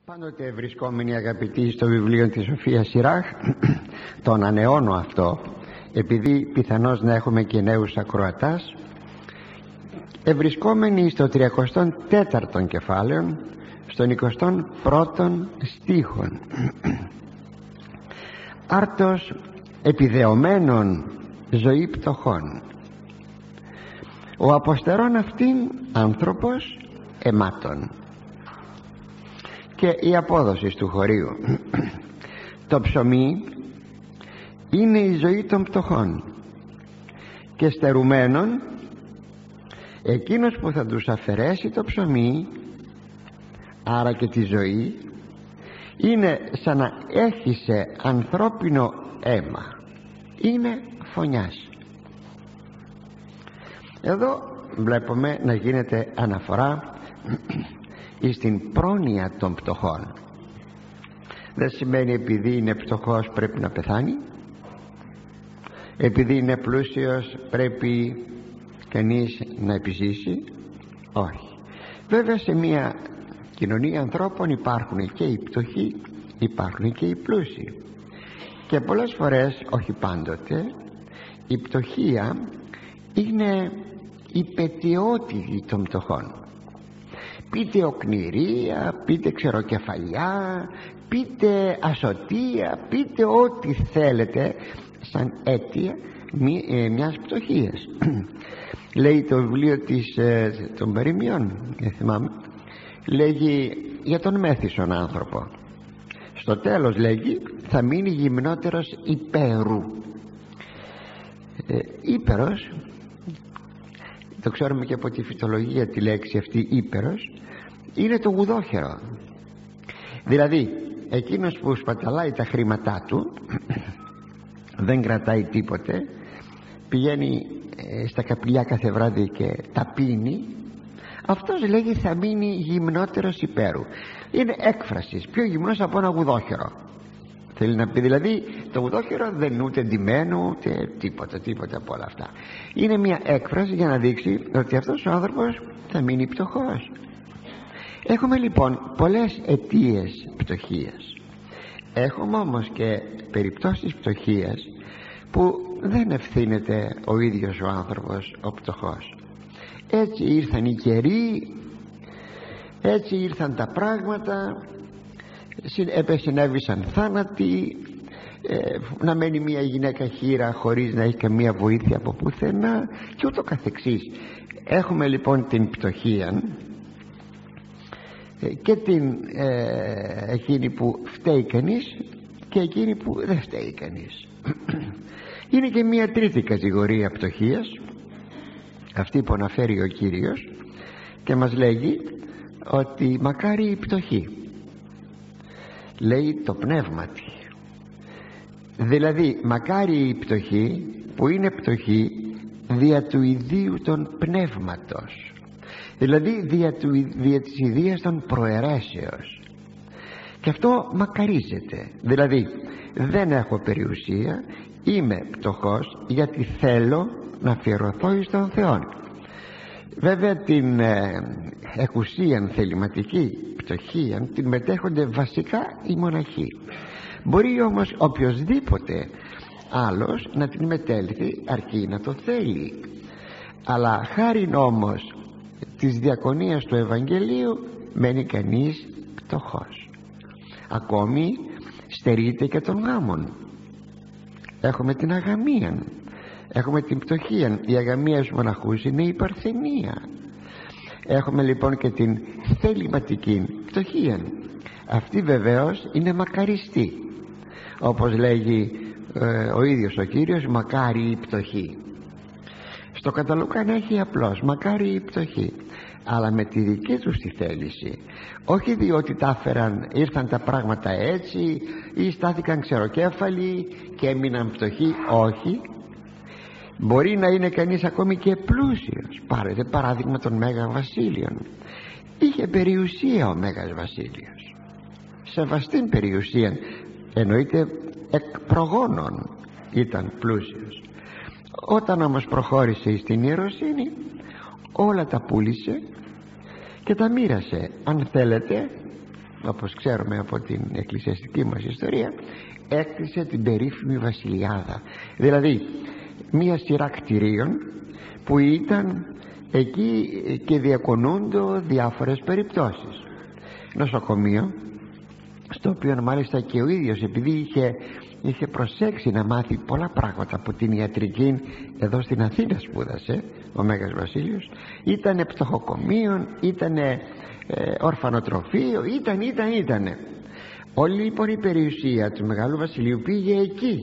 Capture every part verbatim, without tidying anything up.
Πάντοτε βρισκόμενοι αγαπητοί στο βιβλίο της Σοφίας Σιράχ, το ανανεώνω αυτό επειδή πιθανώς να έχουμε και νέους ακροατάς, ευρισκόμενοι στο τριακοστό τέταρτο κεφάλαιο, στον εικοστό πρώτο στίχον. Άρτος επιδεωμένων ζωή πτωχών, ο αποστερών αυτήν άνθρωπος αιμάτων. Και η απόδοση του χωρίου. Το ψωμί είναι η ζωή των πτωχών και στερουμένων εκείνος που θα τους αφαιρέσει το ψωμί, άρα και τη ζωή, είναι σαν να έχισε ανθρώπινο αίμα, είναι φωνιάς. Εδώ βλέπουμε να γίνεται αναφορά στην πρόνοια των πτωχών. Δεν σημαίνει επειδή είναι πτωχός πρέπει να πεθάνει, επειδή είναι πλούσιος πρέπει κανείς να επιζήσει. Όχι. Βέβαια σε μια κοινωνία ανθρώπων υπάρχουν και οι πτωχοί, υπάρχουν και οι πλούσιοι, και πολλές φορές, όχι πάντοτε, η πτωχία είναι η πετιότητα των πτωχών. Πείτε οκνηρία, πείτε ξεροκεφαλιά, πείτε ασωτεία, πείτε ό,τι θέλετε σαν αίτια μιας πτωχίας. Λέει το βιβλίο της, ε, των Παροιμιών, δεν θυμάμαι, λέγει για τον μέθησον άνθρωπο. Στο τέλος λέγει θα μείνει γυμνότερος υπέρου. ε, Ήπερος, το ξέρουμε και από τη φυτολογία τη λέξη αυτή ύπερος, είναι το γουδόχερο. Δηλαδή εκείνος που σπαταλάει τα χρήματά του, δεν κρατάει τίποτε, πηγαίνει στα καπηλιά κάθε βράδυ και τα πίνει, αυτός λέγει θα μείνει γυμνότερος υπέρου. Είναι έκφραση, πιο γυμνός από ένα γουδόχερο. Θέλει να πει δηλαδή το γουδόχερο δεν είναι ούτε ντυμένο ούτε τίποτα τίποτα από όλα αυτά. Είναι μια έκφραση για να δείξει ότι αυτός ο άνθρωπος θα μείνει πτωχός. Έχουμε λοιπόν πολλές αιτίες πτωχίας. Έχουμε όμως και περιπτώσεις πτωχίας που δεν ευθύνεται ο ίδιος ο άνθρωπος ο πτωχός. Έτσι ήρθαν οι καιροί, έτσι ήρθαν τα πράγματα, συνέβησαν θάνατοι, ε, να μένει μια γυναίκα χήρα χωρίς να έχει καμία βοήθεια από πουθενά και ούτω καθεξής. Έχουμε λοιπόν την πτωχία ε, και την ε, εκείνη που φταίει κανείς και εκείνη που δεν φταίει κανείς. Είναι και μια τρίτη κατηγορία πτωχίας, αυτή που αναφέρει ο Κύριος και μας λέγει ότι μακάρι η πτωχή, λέει το πνεύματι. Δηλαδή μακάρι η πτωχή που είναι πτωχή δια του ιδίου των πνεύματος, δηλαδή δια, του, δια της ιδείας των προαιρέσεως. Και αυτό μακαρίζεται. Δηλαδή δεν έχω περιουσία, είμαι πτωχός γιατί θέλω να αφιερωθώ εις τον Θεό. Βέβαια την ε, εκουσίαν θεληματική πτωχία την μετέχονται βασικά οι μοναχοί. Μπορεί όμως οποιοσδήποτε άλλος να την μετέλθει αρκεί να το θέλει. Αλλά χάριν όμως της διακονίας του Ευαγγελίου μένει κανείς πτωχός. Ακόμη στερείται και των γάμων. Έχουμε την αγαμία, έχουμε την πτωχία. Η αγαμία στους μοναχούς είναι η παρθενία. Έχουμε λοιπόν και την θεληματική πτωχία. Αυτή βεβαίως είναι μακαριστή, όπως λέγει ε, ο ίδιος ο Κύριος, μακάρι η πτωχή. Στο καταλουκάν έχει απλώς μακάρι η πτωχή, αλλά με τη δική τους τη θέληση, όχι διότι τα έφεραν, ήρθαν τα πράγματα έτσι ή στάθηκαν ξεροκέφαλοι και έμειναν πτωχοί. Όχι, μπορεί να είναι κανείς ακόμη και πλούσιος. Πάρετε παράδειγμα των Μέγα Βασίλειων. Είχε περιουσία ο Μέγας Βασίλειος, σεβαστήν περιουσία, εννοείται εκ προγόνων ήταν πλούσιος. Όταν όμως προχώρησε στην ιεροσύνη, όλα τα πούλησε και τα μοίρασε. Αν θέλετε όπως ξέρουμε από την εκκλησιαστική μας ιστορία, έκτισε την περίφημη βασιλιάδα, δηλαδή μία σειρά κτηρίων που ήταν εκεί και διακονούνται διάφορες περιπτώσεις. Νοσοκομείο, στο οποίο μάλιστα και ο ίδιος, επειδή είχε, είχε προσέξει να μάθει πολλά πράγματα από την ιατρική, εδώ στην Αθήνα σπούδασε ο Μέγας Βασίλειος, ήτανε πτωχοκομείο, ήτανε ε, ορφανοτροφείο, ήταν, ήταν, ήτανε. Όλη λοιπόν η περιουσία του Μεγάλου Βασιλείου πήγε εκεί.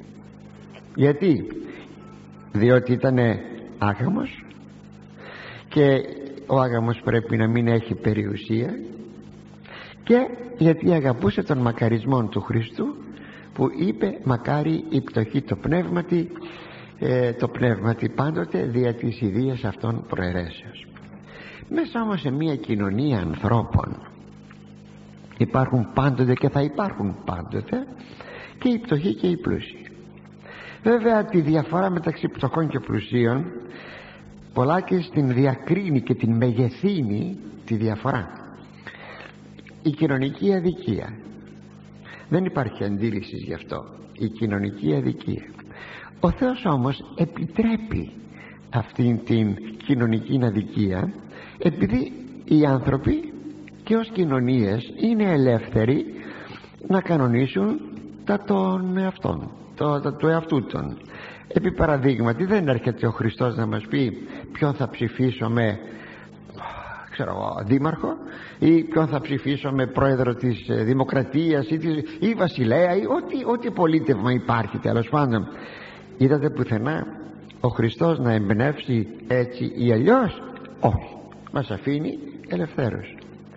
Γιατί? Διότι ήτανε άγαμος, και ο άγαμος πρέπει να μην έχει περιουσία, και γιατί αγαπούσε τον μακαρισμό του Χριστού, που είπε μακάρι η πτωχή το πνεύματι, ε, το πνεύματι πάντοτε δια της ιδείας αυτών προαιρέσεως. Μέσα όμως σε μια κοινωνία ανθρώπων υπάρχουν πάντοτε και θα υπάρχουν πάντοτε και οι πτωχοί και οι πλούσιοι. Βέβαια τη διαφορά μεταξύ πτωχών και πλουσίων πολλάκις την διακρίνει και την μεγεθύνει τη διαφορά η κοινωνική αδικία. Δεν υπάρχει αντίληψη γι' αυτό. Η κοινωνική αδικία. Ο Θεός όμως επιτρέπει αυτήν την κοινωνική αδικία, επειδή οι άνθρωποι και ως κοινωνίες είναι ελεύθεροι να κανονίσουν τα των εαυτών, το, το, του εαυτού των. Επί παραδείγματι, δεν έρχεται ο Χριστός να μας πει ποιον θα ψηφίσω με, ξέρω εγώ, δήμαρχο, ή ποιον θα ψηφίσω με πρόεδρο της Δημοκρατίας ή, της, ή βασιλέα, ή ό,τι, ό,τι πολίτευμα υπάρχει τέλος πάντων. Είδατε πουθενά ο Χριστός να εμπνεύσει έτσι ή αλλιώς? Όχι, μας αφήνει ελευθέρους.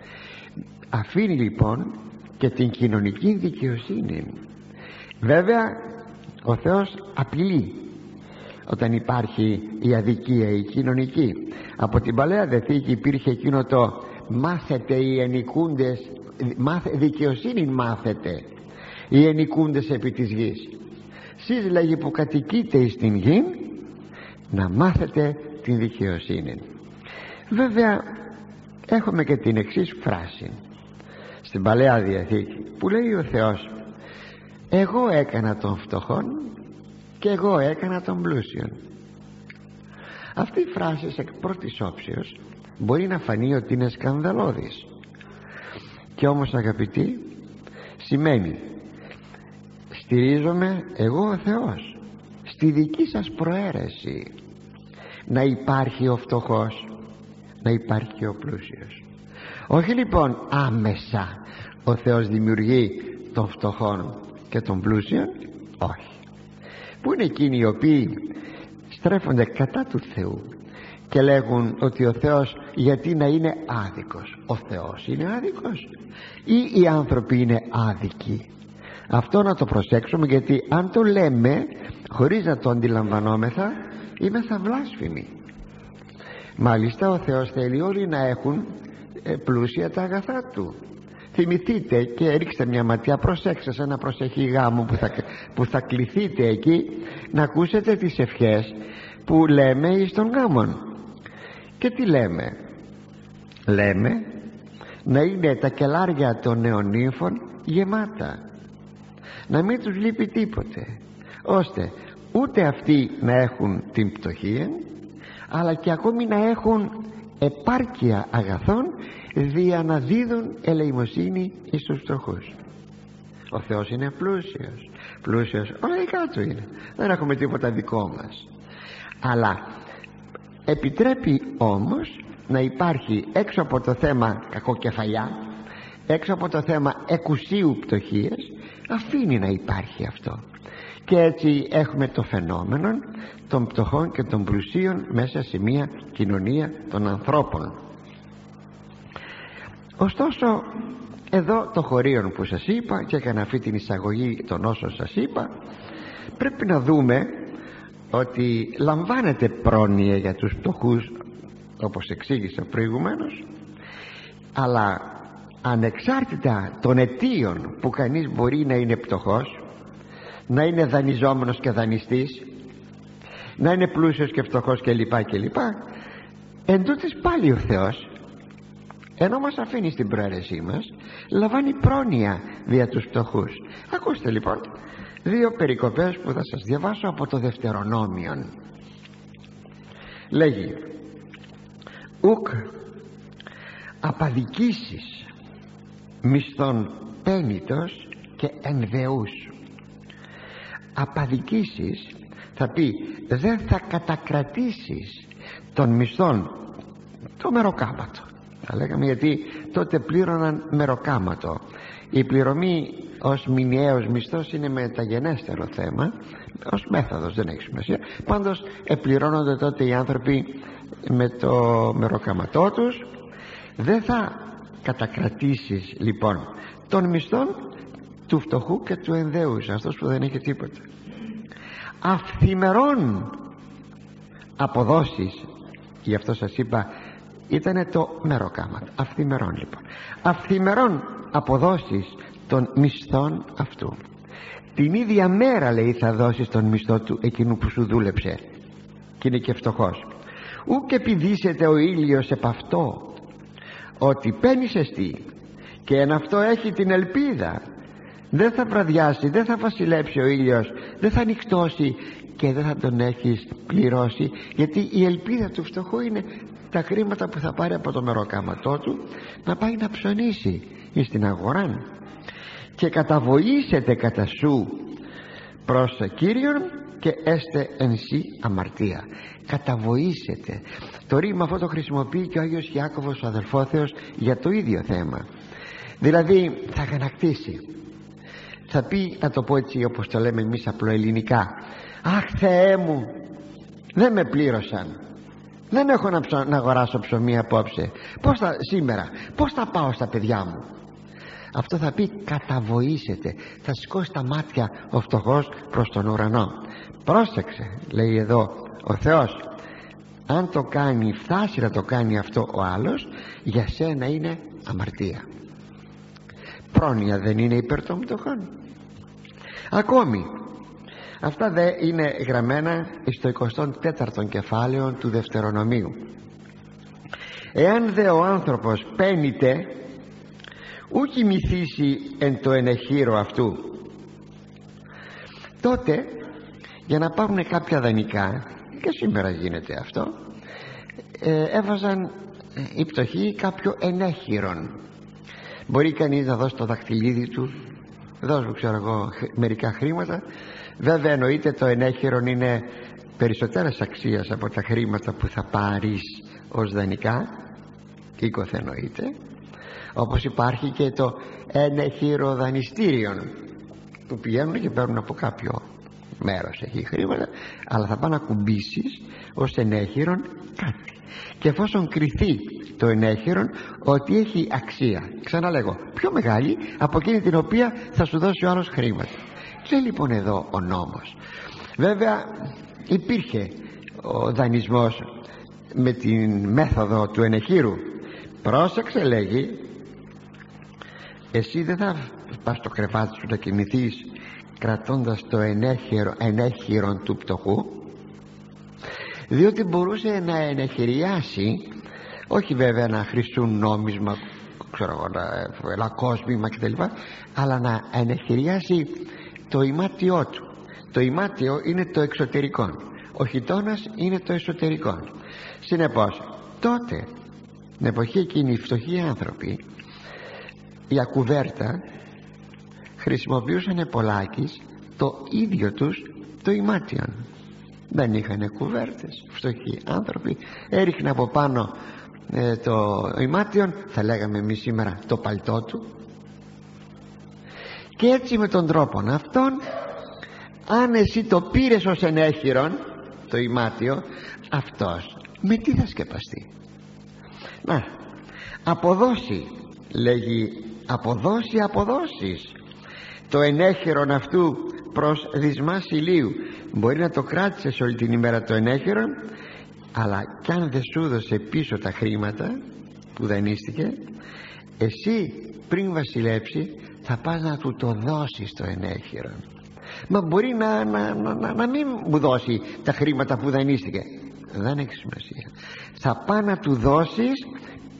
Αφήνει λοιπόν και την κοινωνική δικαιοσύνη. Βέβαια ο Θεός απειλεί όταν υπάρχει η αδικία η κοινωνική. Από την Παλαιά Διαθήκη υπήρχε εκείνο το μάθετε οι ενοικούντες, μάθε, δικαιοσύνη μάθετε οι ενοικούντες επί της γης. Σεις λέγει που κατοικείτε στην γη, να μάθετε την δικαιοσύνη. Βέβαια έχουμε και την εξής φράση στην Παλαιά Διαθήκη που λέει ο Θεός: εγώ έκανα τον φτωχόν και εγώ έκανα τον πλούσιον. Αυτή η φράση σε πρώτης όψεως μπορεί να φανεί ότι είναι σκανδαλώδης, και όμως αγαπητοί σημαίνει στηρίζομαι εγώ ο Θεός στη δική σας προαίρεση, να υπάρχει ο φτωχός, να υπάρχει ο πλούσιος. Όχι λοιπόν άμεσα ο Θεός δημιουργεί τον φτωχόν και τον πλούσιον, όχι. Πού είναι εκείνοι οι οποίοι στρέφονται κατά του Θεού και λέγουν ότι ο Θεός γιατί να είναι άδικος? Ο Θεός είναι άδικος ή οι άνθρωποι είναι άδικοι? Αυτό να το προσέξουμε, γιατί αν το λέμε χωρίς να το αντιλαμβανόμεθα είμεθα βλάσφημοι. Μάλιστα ο Θεός θέλει όλοι να έχουν ε, πλούσια τα αγαθά του. Θυμηθείτε και ρίξτε μια ματιά, προσέξτε σε ένα προσεχή γάμο που θα, που θα κληθείτε εκεί να ακούσετε τις ευχές που λέμε εις των γάμων. Και τι λέμε? Λέμε να είναι τα κελάρια των νεονύμφων γεμάτα, να μην τους λείπει τίποτε, ώστε ούτε αυτοί να έχουν την πτωχία, αλλά και ακόμη να έχουν επάρκεια αγαθών, δια να δίδουν ελεημοσύνη εις τους φτωχούς. Ο Θεός είναι πλούσιος, πλούσιος όλα δικά του είναι, δεν έχουμε τίποτα δικό μας, αλλά επιτρέπει όμως να υπάρχει έξω από το θέμα κακοκεφαλιά, έξω από το θέμα εκουσίου πτωχίας, αφήνει να υπάρχει αυτό. Και έτσι έχουμε το φαινόμενο των πτωχών και των πλουσίων μέσα σε μια κοινωνία των ανθρώπων. Ωστόσο εδώ το χωρίον που σας είπα, και έκανα αυτή την εισαγωγή των όσων σας είπα, πρέπει να δούμε ότι λαμβάνεται πρόνοια για τους φτωχούς, όπως εξήγησα προηγουμένως, αλλά ανεξάρτητα των αιτίων που κανείς μπορεί να είναι πτωχός, να είναι δανειζόμενος και δανειστής, να είναι πλούσιος και φτωχός κλπ κλπ, εν τούτης πάλι ο Θεός ενώ μας αφήνει στην προαίρεσή μας, λαμβάνει πρόνοια δια τους φτωχούς. Ακούστε λοιπόν δύο περικοπές που θα σας διαβάσω από το Δευτερονόμιον. Λέγει: ουκ απαδικήσεις μισθών πένιτος και ενδεούς. Απαδικήσεις θα πει δεν θα κατακρατήσεις των μισθών το μεροκάματο, θα λέγαμε, γιατί τότε πλήρωναν μεροκάματο. Η πληρωμή ως μηνιαίος μισθός είναι μεταγενέστερο θέμα, ως μέθοδος δεν έχει σημασία. Πάντως επληρώνονται τότε οι άνθρωποι με το μεροκάματό τους. Δεν θα κατακρατήσεις λοιπόν των μισθών του φτωχού και του ενδέους, αυτός που δεν έχει τίποτα. Αυθημερών αποδόσεις, γι' αυτό σας είπα ήτανε το μεροκάματο. Αυθημερών λοιπόν, αυθημερών αποδόσεις των μισθών αυτού. Την ίδια μέρα, λέει, θα δώσεις τον μισθό του εκείνου που σου δούλεψε και είναι και φτωχός. Ουκ επιδύσεται ο ήλιος επ' αυτό, ότι παίρνεις εστί και εν αυτό έχει την ελπίδα. Δεν θα βραδιάσει, δεν θα βασιλέψει ο ήλιος, δεν θα νυχτώσει και δεν θα τον έχεις πληρώσει, γιατί η ελπίδα του φτωχού είναι τα χρήματα που θα πάρει από το μεροκάματό του να πάει να ψωνίσει στην αγορά. Και καταβοήσετε κατά σου προς Κύριον και έστε εν σύ αμαρτία. Καταβοήσετε, το ρήμα αυτό το χρησιμοποιεί και ο Άγιος Ιάκωβος ο αδελφόθεος για το ίδιο θέμα. Δηλαδή θα αγανακτήσει, θα πει, να το πω έτσι όπως το λέμε εμείς απλοελληνικά: αχ Θεέ μου, δεν με πλήρωσαν, δεν έχω να, ψω... να αγοράσω ψωμί απόψε, πώς θα... σήμερα πώς θα πάω στα παιδιά μου. Αυτό θα πει καταβοήσετε, θα σηκώσει τα μάτια ο φτωχός προς τον ουρανό. Πρόσεξε, λέει εδώ ο Θεός, αν το κάνει, φτάσει να το κάνει αυτό ο άλλος, για σένα είναι αμαρτία. Πρόνοια δεν είναι υπέρ των φτωχών? Ακόμη, αυτά δε είναι γραμμένα στο εικοστό τέταρτο κεφάλαιο του Δευτερονομίου. Εάν δε ο άνθρωπος πένιται, ούκι μυθίσει εν το ενεχείρο αυτού, τότε για να πάρουν κάποια δανεικά, και σήμερα γίνεται αυτό, ε, έβαζαν οι πτωχοί κάποιο ενέχειρον. Μπορεί κανείς να δώσει το δαχτυλίδι του, δώσ' μου ξέρω εγώ μερικά χρήματα. Βέβαια εννοείται το ενέχειρον είναι περισσότερας αξίας από τα χρήματα που θα πάρεις ως δανεικά, οίκοθε εννοείται. Όπως υπάρχει και το ενέχειρο δανειστήριον, που πηγαίνουν και παίρνουν από κάποιο μέρος έχει χρήματα, αλλά θα πάνε να κουμπίσεις ως ενέχειρον κάτι, και εφόσον κριθεί το ενέχειρον ότι έχει αξία, ξαναλέγω, πιο μεγάλη από εκείνη την οποία θα σου δώσει ο άλλος χρήματα. Και λοιπόν εδώ ο νόμος. Βέβαια υπήρχε ο δανεισμός με την μέθοδο του ενεχείρου. Πρόσεξε, λέγει, εσύ δεν θα πας στο κρεβάτι σου να κοιμηθείς κρατώντας το ενέχειρο, ενέχειρον του πτωχού, διότι μπορούσε να ενεχειριάσει, όχι βέβαια να χρησιμοποιούν νόμισμα, ξέρω εγώ, ένα κόσμημα κτλ, αλλά να ενεχειριάσει το ημάτιό του. Το ημάτιο είναι το εξωτερικό, ο χιτώνας είναι το εσωτερικό. Συνεπώς τότε, την εποχή εκείνη, οι φτωχοί άνθρωποι για κουβέρτα χρησιμοποιούσαν πολλάκις το ίδιο τους το ημάτιον. Δεν είχαν κουβέρτες φτωχοί άνθρωποι, έριχνε από πάνω ε, το ημάτιον, θα λέγαμε εμείς σήμερα το παλτό του, και έτσι με τον τρόπο αυτόν, αν εσύ το πήρες ως ενέχειρον το ημάτιο, αυτός με τι θα σκεπαστεί? Να, αποδώσει, λέγει, αποδώσει αποδόσεις το ενέχειρον αυτού προς δυσμάς ηλίου. Μπορεί να το κράτησες όλη την ημέρα το ενέχειρον, αλλά κι αν δεν σου δώσε πίσω τα χρήματα που δανείστηκε, εσύ πριν βασιλέψει θα πας να του το δώσεις το ενέχειρον. Μα μπορεί να, να, να, να μην μου δώσει τα χρήματα που δανείστηκε, δεν έχει σημασία. Θα πάει να του δώσεις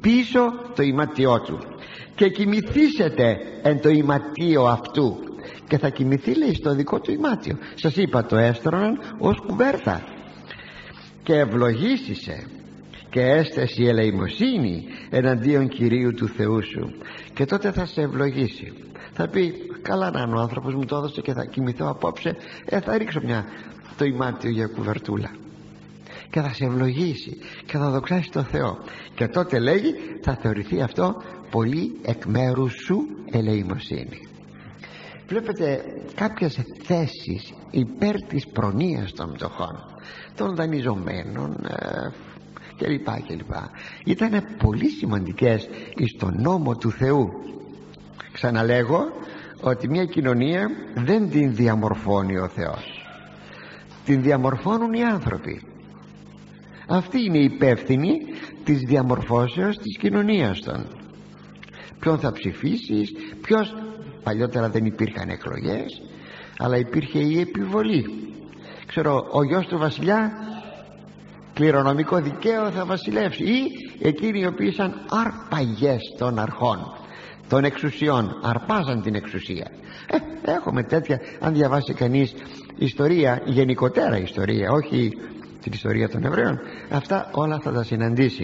πίσω το ιματιό του και κοιμηθήσετε εν το ιματίο αυτού, και θα κοιμηθεί, λέει, στο δικό του ημάτιο. Σας είπα, το έστρωναν ως κουβέρτα. Και ευλογήσισε και έστεση ελεημοσύνη εναντίον Κυρίου του Θεού σου, και τότε θα σε ευλογήσει. Θα πει, καλά να είναι ο άνθρωπος, μου το έδωσε και θα κοιμηθώ απόψε, ε, θα ρίξω μια το ημάτιο για κουβερτούλα. Και θα σε ευλογήσει και θα δοξάσει το Θεό, και τότε, λέγει, θα θεωρηθεί αυτό πολύ εκ μέρους σου ελεημοσύνη. Βλέπετε κάποιες θέσεις υπέρ της προνοίας των πτωχών, των δανειζομένων ε, κλπ κλπ ήταν πολύ σημαντικές στον νόμο του Θεού. Ξαναλέγω ότι μια κοινωνία δεν την διαμορφώνει ο Θεός, την διαμορφώνουν οι άνθρωποι. Αυτοί είναι υπεύθυνοι της διαμορφώσεως της κοινωνίας των. Ποιον θα ψηφίσεις, ποιος. Παλιότερα δεν υπήρχαν εκλογές, αλλά υπήρχε η επιβολή. Ξέρω, ο γιος του βασιλιά κληρονομικό δικαίωμα θα βασιλεύσει, ή εκείνοι οι οποίοι ήσαν αρπαγές των αρχών, των εξουσιών, αρπάζαν την εξουσία. ε, Έχουμε τέτοια, αν διαβάσει κανείς ιστορία, γενικότερα ιστορία, όχι την ιστορία των Εβραίων, αυτά όλα θα τα συναντήσει.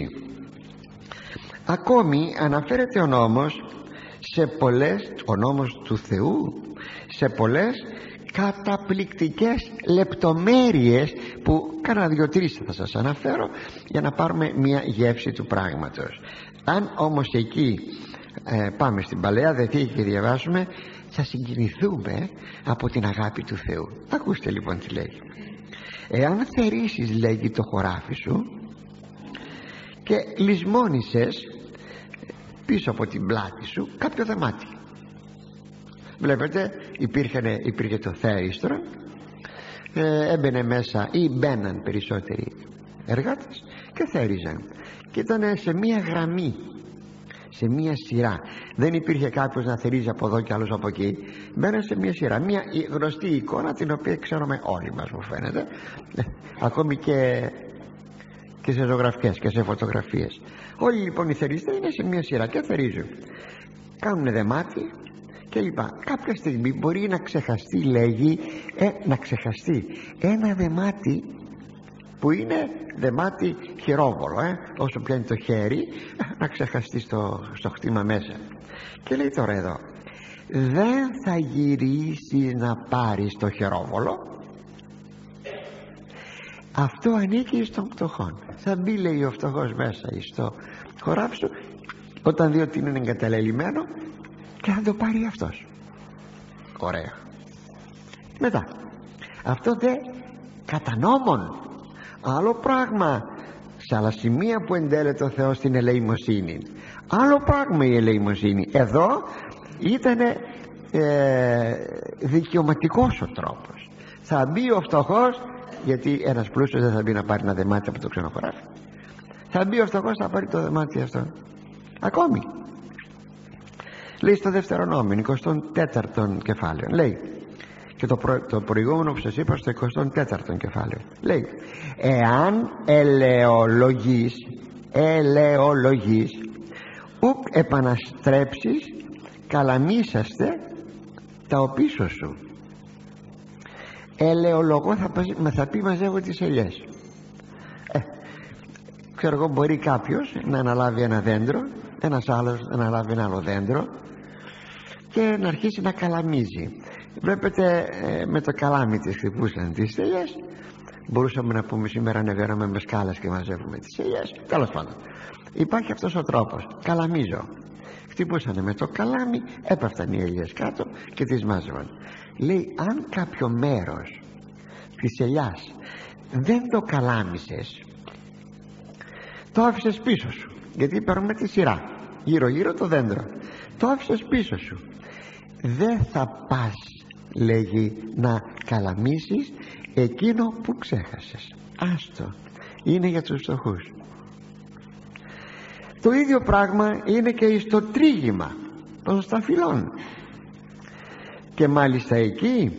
Ακόμη αναφέρεται ο νόμος σε πολλές, ο νόμος του Θεού, σε πολλές καταπληκτικές λεπτομέρειες που κάνα δύο-τρεις θα σας αναφέρω για να πάρουμε μια γεύση του πράγματος. Αν όμως εκεί ε, πάμε στην Παλαιά Διαθήκη και διαβάσουμε, θα συγκινηθούμε από την αγάπη του Θεού. Ακούστε λοιπόν τι λέει. Εάν θερίσεις, λέγει, το χωράφι σου και λησμόνησες πίσω από την πλάτη σου κάποιο δεμάτι. Βλέπετε, υπήρχε, υπήρχε το θέριστρο, ε, έμπαινε μέσα, ή μπαίναν περισσότεροι εργάτες και θέριζαν, και ήταν σε μία γραμμή, σε μία σειρά. Δεν υπήρχε κάποιος να θερίζει από εδώ και άλλος από εκεί. Μπαίναν σε μία σειρά, μία γνωστή εικόνα, την οποία ξέρουμε όλοι μας, μου φαίνεται, ακόμη και, και σε ζωγραφιές και σε φωτογραφίες. Όλοι λοιπόν οι θεριστές είναι σε μία σειρά και θερίζουν, κάνουν δεμάτι και λοιπά. Κάποια στιγμή μπορεί να ξεχαστεί, λέγει, ε, να ξεχαστεί ένα δεμάτι που είναι δεμάτι χειρόβολο, ε, όσο πιάνει το χέρι, να ξεχαστεί στο, στο χτήμα μέσα. Και λέει τώρα εδώ, δεν θα γυρίσεις να πάρεις το χειρόβολο, αυτό ανήκει στον φτωχόν. Θα μπει, λέει, ο φτωχός μέσα στο χωράφι σου όταν δει ότι είναι εγκαταλελειμμένο και θα το πάρει αυτός. Ωραία. Μετά, αυτό δε κατά νόμον, άλλο πράγμα. Σε άλλα σημεία που εντέλεται ο Θεός στην ελεημοσύνη, άλλο πράγμα η ελεημοσύνη. Εδώ ήταν ε, δικαιωματικός ο τρόπος. Θα μπει ο φτωχός, γιατί ένας πλούσιος δεν θα μπει να πάρει ένα δεμάτι από το ξενοχωράφι. Θα μπει ο φτωχός, θα πάρει το δεμάτι αυτό. Ακόμη λέει στο Δευτερονόμιο εικοστό τέταρτο κεφάλαιο, λέει, και το, προ, το προηγούμενο που σας είπα στο εικοστό τέταρτο κεφάλαιο, λέει, εάν ελεολογείς ελεολογείς ουκ επαναστρέψεις καλαμίσαστε τα οπίσω σου. Ελεολογώ θα, θα πει μαζεύω τις ελιές. ε, ξέρω εγώ, μπορεί κάποιος να αναλάβει ένα δέντρο, ένας άλλος να αναλάβει ένα άλλο δέντρο και να αρχίσει να καλαμίζει. Βλέπετε, ε, με το καλάμι τις χτυπούσαν τις ελιές. Μπορούσαμε να πούμε σήμερα ανεβαίνουμε με σκάλες και μαζεύουμε τις ελιές. Τέλος πάντων, υπάρχει αυτός ο τρόπος, καλαμίζω. Χτυπούσανε με το καλάμι, έπεφταν οι ελιές κάτω και τις μάζευαν. Λέει, αν κάποιο μέρος της ελιάς δεν το καλάμισες, το άφησες πίσω σου, γιατί παίρνουμε τη σειρά γύρω γύρω το δέντρο, το άφησες πίσω σου, δεν θα πας, λέγει, να καλαμίσεις εκείνο που ξέχασες. Άστο, είναι για τους φτωχούς. Το ίδιο πράγμα είναι και στο τρίγημα των σταφυλών, και μάλιστα εκεί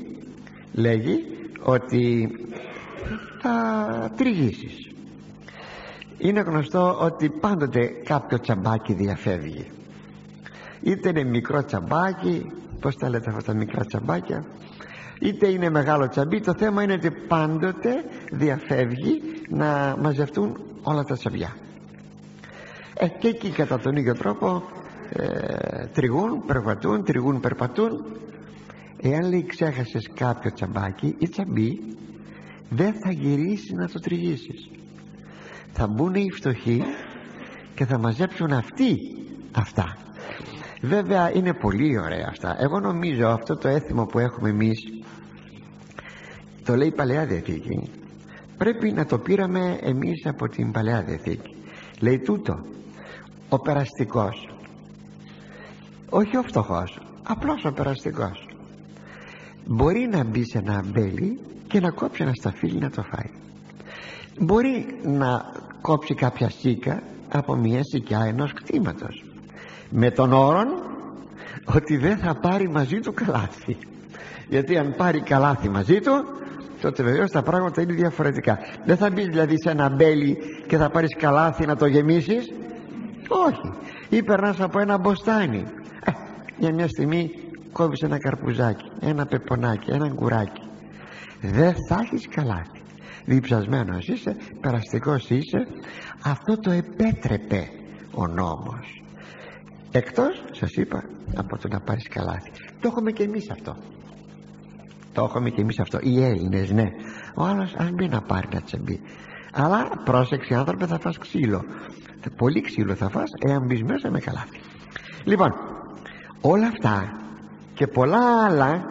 λέγει ότι θα τριγήσεις. είναι γνωστό ότι πάντοτε κάποιο τσαμπάκι διαφεύγει, είτε είναι μικρό τσαμπάκι, πως τα λέτε αυτά τα μικρά τσαμπάκια, είτε είναι μεγάλο τσαμπί. Το θέμα είναι ότι πάντοτε διαφεύγει να μαζευτούν όλα τα τσαμπιά. ε, και εκεί κατά τον ίδιο τρόπο ε, τριγούν, περπατούν, τριγούν, περπατούν. Εάν λέει ξέχασες κάποιο τσαμπάκι ή τσαμπί, δεν θα γυρίσεις να το τριγύσεις. Θα μπουν οι φτωχοί και θα μαζέψουν αυτοί αυτά. Βέβαια είναι πολύ ωραία αυτά. Εγώ νομίζω αυτό το έθιμο που έχουμε εμείς, το λέει η Παλαιά Διαθήκη, πρέπει να το πήραμε εμείς από την Παλαιά Διαθήκη. Λέει τούτο: ο περαστικός, όχι ο φτωχός, απλώς ο περαστικός, μπορεί να μπει σε ένα αμπέλι και να κόψει ένα σταφύλι να το φάει. Μπορεί να κόψει κάποια σίκα από μια σικιά ενός κτήματος, με τον όρον ότι δεν θα πάρει μαζί του καλάθι, γιατί αν πάρει καλάθι μαζί του, τότε βεβαίως τα πράγματα είναι διαφορετικά. Δεν θα μπεις δηλαδή σε ένα αμπέλι και θα πάρεις καλάθι να το γεμίσεις, όχι. Ή περνάς από ένα μποστάνι, ε, για μια στιγμή κόβεις ένα καρπουζάκι, ένα πεπονάκι, ένα γκουράκι, δεν θα έχεις καλάθι. Διψασμένος είσαι, περαστικός είσαι. Αυτό το επέτρεπε ο νόμος, εκτός, σας είπα, από το να πάρεις καλάθι. Το έχουμε και εμείς αυτό. Το έχουμε και εμείς αυτό, οι Έλληνες, ναι. Ο άλλος ας μπει να πάρει να τσεμπεί. Αλλά πρόσεξε άνθρωπε, θα φας ξύλο. Πολύ ξύλο θα φας εάν μπεις μέσα με καλάθι. Λοιπόν, όλα αυτά και πολλά άλλα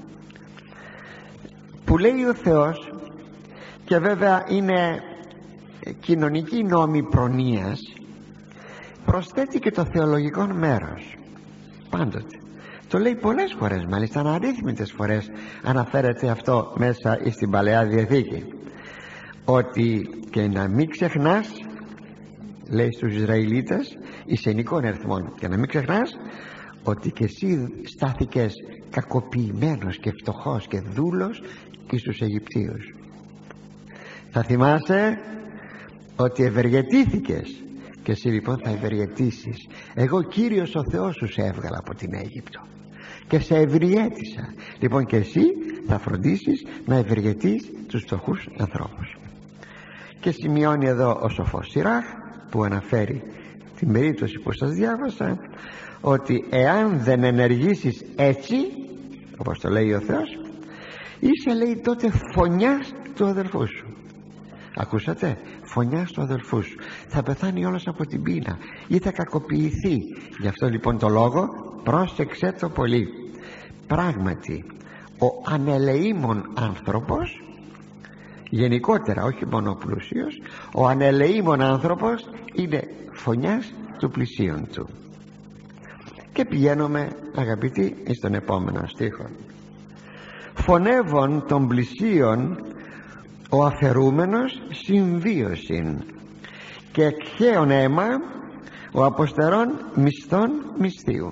που λέει ο Θεός, και βέβαια είναι κοινωνική νόμη προνοίας, προσθέτει και το θεολογικό μέρος πάντοτε. Το λέει πολλές φορές, μάλιστα αναρρύθμιτες φορές αναφέρεται αυτό μέσα στην Παλαιά Διαθήκη, ότι και να μην ξεχνάς, λέει στους Ισραηλίτες ισενικών αριθμών, και να μην ξεχνάς ότι και εσύ στάθηκες κακοποιημένος και φτωχός και δούλος εις τους Αιγυπτίους. Θα θυμάσαι ότι ευεργετήθηκες, και εσύ λοιπόν θα ευεργετήσεις. Εγώ Κύριος ο Θεός σου σε έβγαλα από την Αίγυπτο και σε ευεργέτησα. Λοιπόν και εσύ θα φροντίσεις να ευεργετείς τους φτωχούς ανθρώπους. Και σημειώνει εδώ ο σοφός Σιράχ, που αναφέρει την περίπτωση που σας διάβασα, ότι εάν δεν ενεργήσεις έτσι, όπως το λέει ο Θεός, είσαι, λέει, τότε φωνιάς του αδελφού σου. Ακούσατε, φωνιάς του αδελφού σου. Θα πεθάνει όλος από την πείνα ή θα κακοποιηθεί. Γι' αυτό λοιπόν το λόγο πρόσεξε το πολύ. Πράγματι ο ανελεήμων άνθρωπος, γενικότερα όχι μόνο ο πλούσιος, ο ανελεήμων άνθρωπος είναι φωνιάς του πλησίον του. Και πηγαίνουμε, αγαπητοί, στον επόμενο στίχο. Φωνεύων των πλησίων ο αφαιρούμενος συμβίωσιν, και εκχέων αίμα ο αποστερών μισθών μισθίου.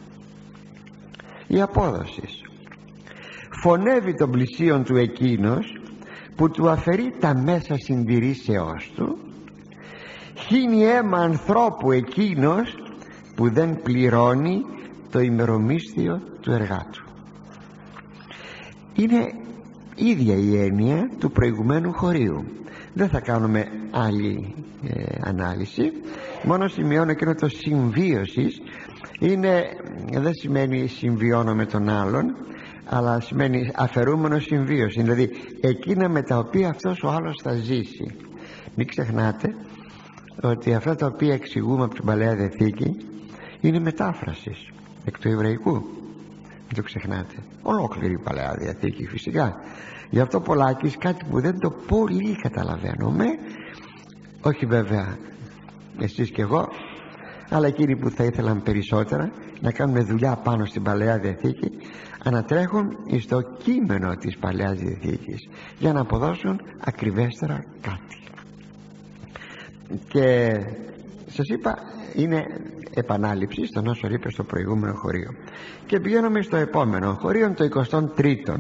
Η απόδοση. Φωνεύει τον πλησίον του εκείνος που του αφαιρεί τα μέσα συντηρήσεώς του, χύνει αίμα ανθρώπου εκείνος που δεν πληρώνει το ημερομίσθιο του εργάτου. Είναι ίδια η έννοια του προηγουμένου χωρίου. Δεν θα κάνουμε άλλη ε, ανάλυση. Μόνο σημειώνω εκείνο το συμβίωσης. Είναι, δεν σημαίνει συμβιώνω με τον άλλον, αλλά σημαίνει αφαιρούμενο συμβίωση, δηλαδή εκείνα με τα οποία αυτός ο άλλος θα ζήσει. Μην ξεχνάτε ότι αυτά τα οποία εξηγούμε από την Παλαιά Διαθήκη είναι μετάφρασης εκ του Εβραϊκού. Μην το ξεχνάτε, ολόκληρη η Παλαιά Διαθήκη φυσικά. Γι' αυτό πολλάκις κάτι που δεν το πολύ καταλαβαίνουμε, όχι βέβαια εσείς και εγώ, αλλά εκείνοι που θα ήθελαν περισσότερα να κάνουν δουλειά πάνω στην Παλαιά Διαθήκη, ανατρέχουν στο κείμενο της Παλαιάς Διαθήκης για να αποδώσουν ακριβέστερα κάτι. Και σας είπα, είναι επανάληψη στον όσο είπε στο προηγούμενο χωρίο. Και πηγαίνουμε στο επόμενο χωρίο, το εικοστό τρίτο.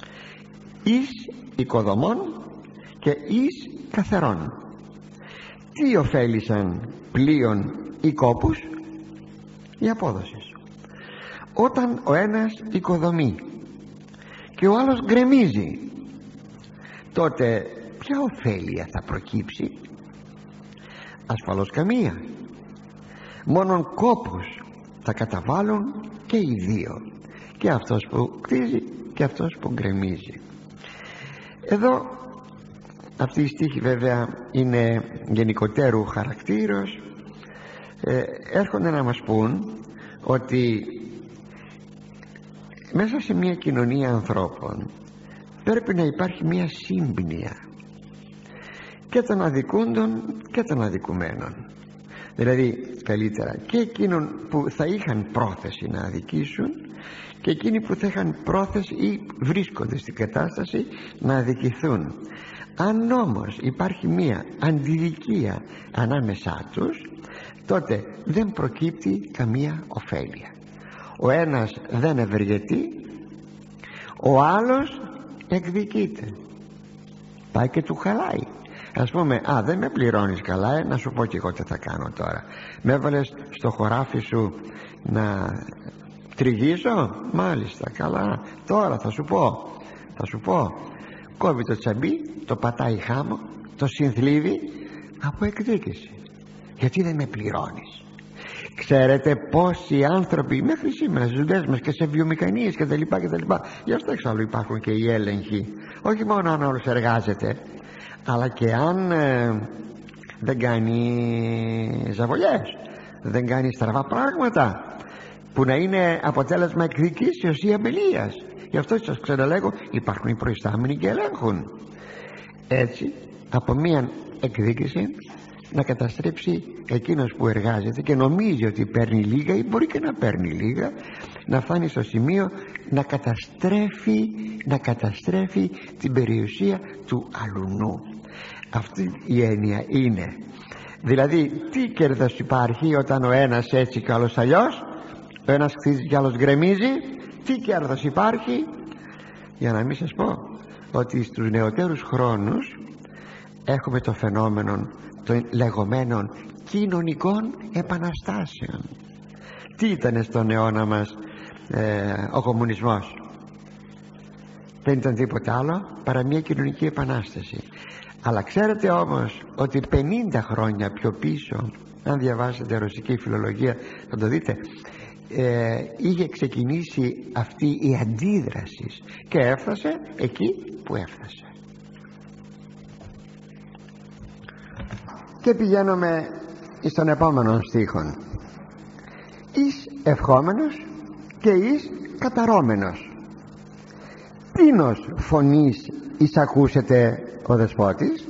Εις οικοδομών και εις καθερών. τι ωφέλησαν πλοίων ή κόπους? Η απόδοση. Όταν ο ένας οικοδομεί και ο άλλος γκρεμίζει, τότε ποια ωφέλεια θα προκύψει? Ασφαλώς καμία. Μόνον κόπους θα καταβάλουν και οι δύο, και αυτός που κτίζει και αυτός που γκρεμίζει. Εδώ αυτή η στίχη βέβαια είναι γενικότερου χαρακτήρος. ε, έρχονται να μας πούν ότι μέσα σε μια κοινωνία ανθρώπων πρέπει να υπάρχει μια σύμπνοια και των αδικούντων και των αδικουμένων. Δηλαδή καλύτερα και εκείνων που θα είχαν πρόθεση να αδικήσουν και εκείνοι που θα είχαν πρόθεση ή βρίσκονται στην κατάσταση να αδικηθούν. Αν όμως υπάρχει μία αντιδικία ανάμεσά τους, τότε δεν προκύπτει καμία ωφέλεια. Ο ένας δεν ευεργετεί, ο άλλος εκδικείται, πάει και του χαλάει. Ας πούμε, α, δεν με πληρώνεις καλά, ε, να σου πω και εγώ τι θα κάνω τώρα. Με έβαλες στο χωράφι σου να τριγίσω? Μάλιστα, καλά, τώρα θα σου πω θα σου πω κόβει το τσαμπί, το πατάει χάμω, το συνθλίβει από εκδίκηση, γιατί δεν με πληρώνεις. Ξέρετε πόσοι άνθρωποι μέχρι σήμερα στις δουλειές μας και σε βιομηχανίες και τα λοιπά και τα λοιπά, γι' αυτό εξάλλου υπάρχουν και οι έλεγχοι, όχι μόνο αν όλος εργάζεται, αλλά και αν ε, δεν κάνει ζαβολιές, δεν κάνει στραβά πράγματα που να είναι αποτέλεσμα εκδικήσεως ή αμπελίας. Γι' αυτό σας ξαναλέγω, υπάρχουν οι προϊστάμενοι και ελέγχουν. Έτσι από μία εκδίκηση να καταστρέψει εκείνος που εργάζεται και νομίζει ότι παίρνει λίγα, ή μπορεί και να παίρνει λίγα, να φτάνει στο σημείο να καταστρέφει να καταστρέφει την περιουσία του αλουνού. Αυτή η έννοια είναι, δηλαδή τι κέρδος υπάρχει όταν ο ένας έτσι και άλλος αλλιώς, ο ένας χτίζει και άλλος γκρεμίζει? Τι κέρδος υπάρχει? Για να μην σας πω ότι στους νεωτέρους χρόνους έχουμε το φαινόμενο των λεγόμενων κοινωνικών επαναστάσεων. Τι ήταν στον αιώνα μας ε, ο κομμουνισμός? Δεν ήταν τίποτα άλλο παρά μια κοινωνική επανάσταση. Αλλά ξέρετε όμως ότι πενήντα χρόνια πιο πίσω, αν διαβάσετε ρωσική φιλολογία θα το δείτε, ε, είχε ξεκινήσει αυτή η αντίδραση και έφτασε εκεί που έφτασε. Και πηγαίνουμε στον επόμενο στίχον. Εις ευχόμενος και εις καταρώμενος. Τίνος φωνής εισακούσεται ο δεσπότης?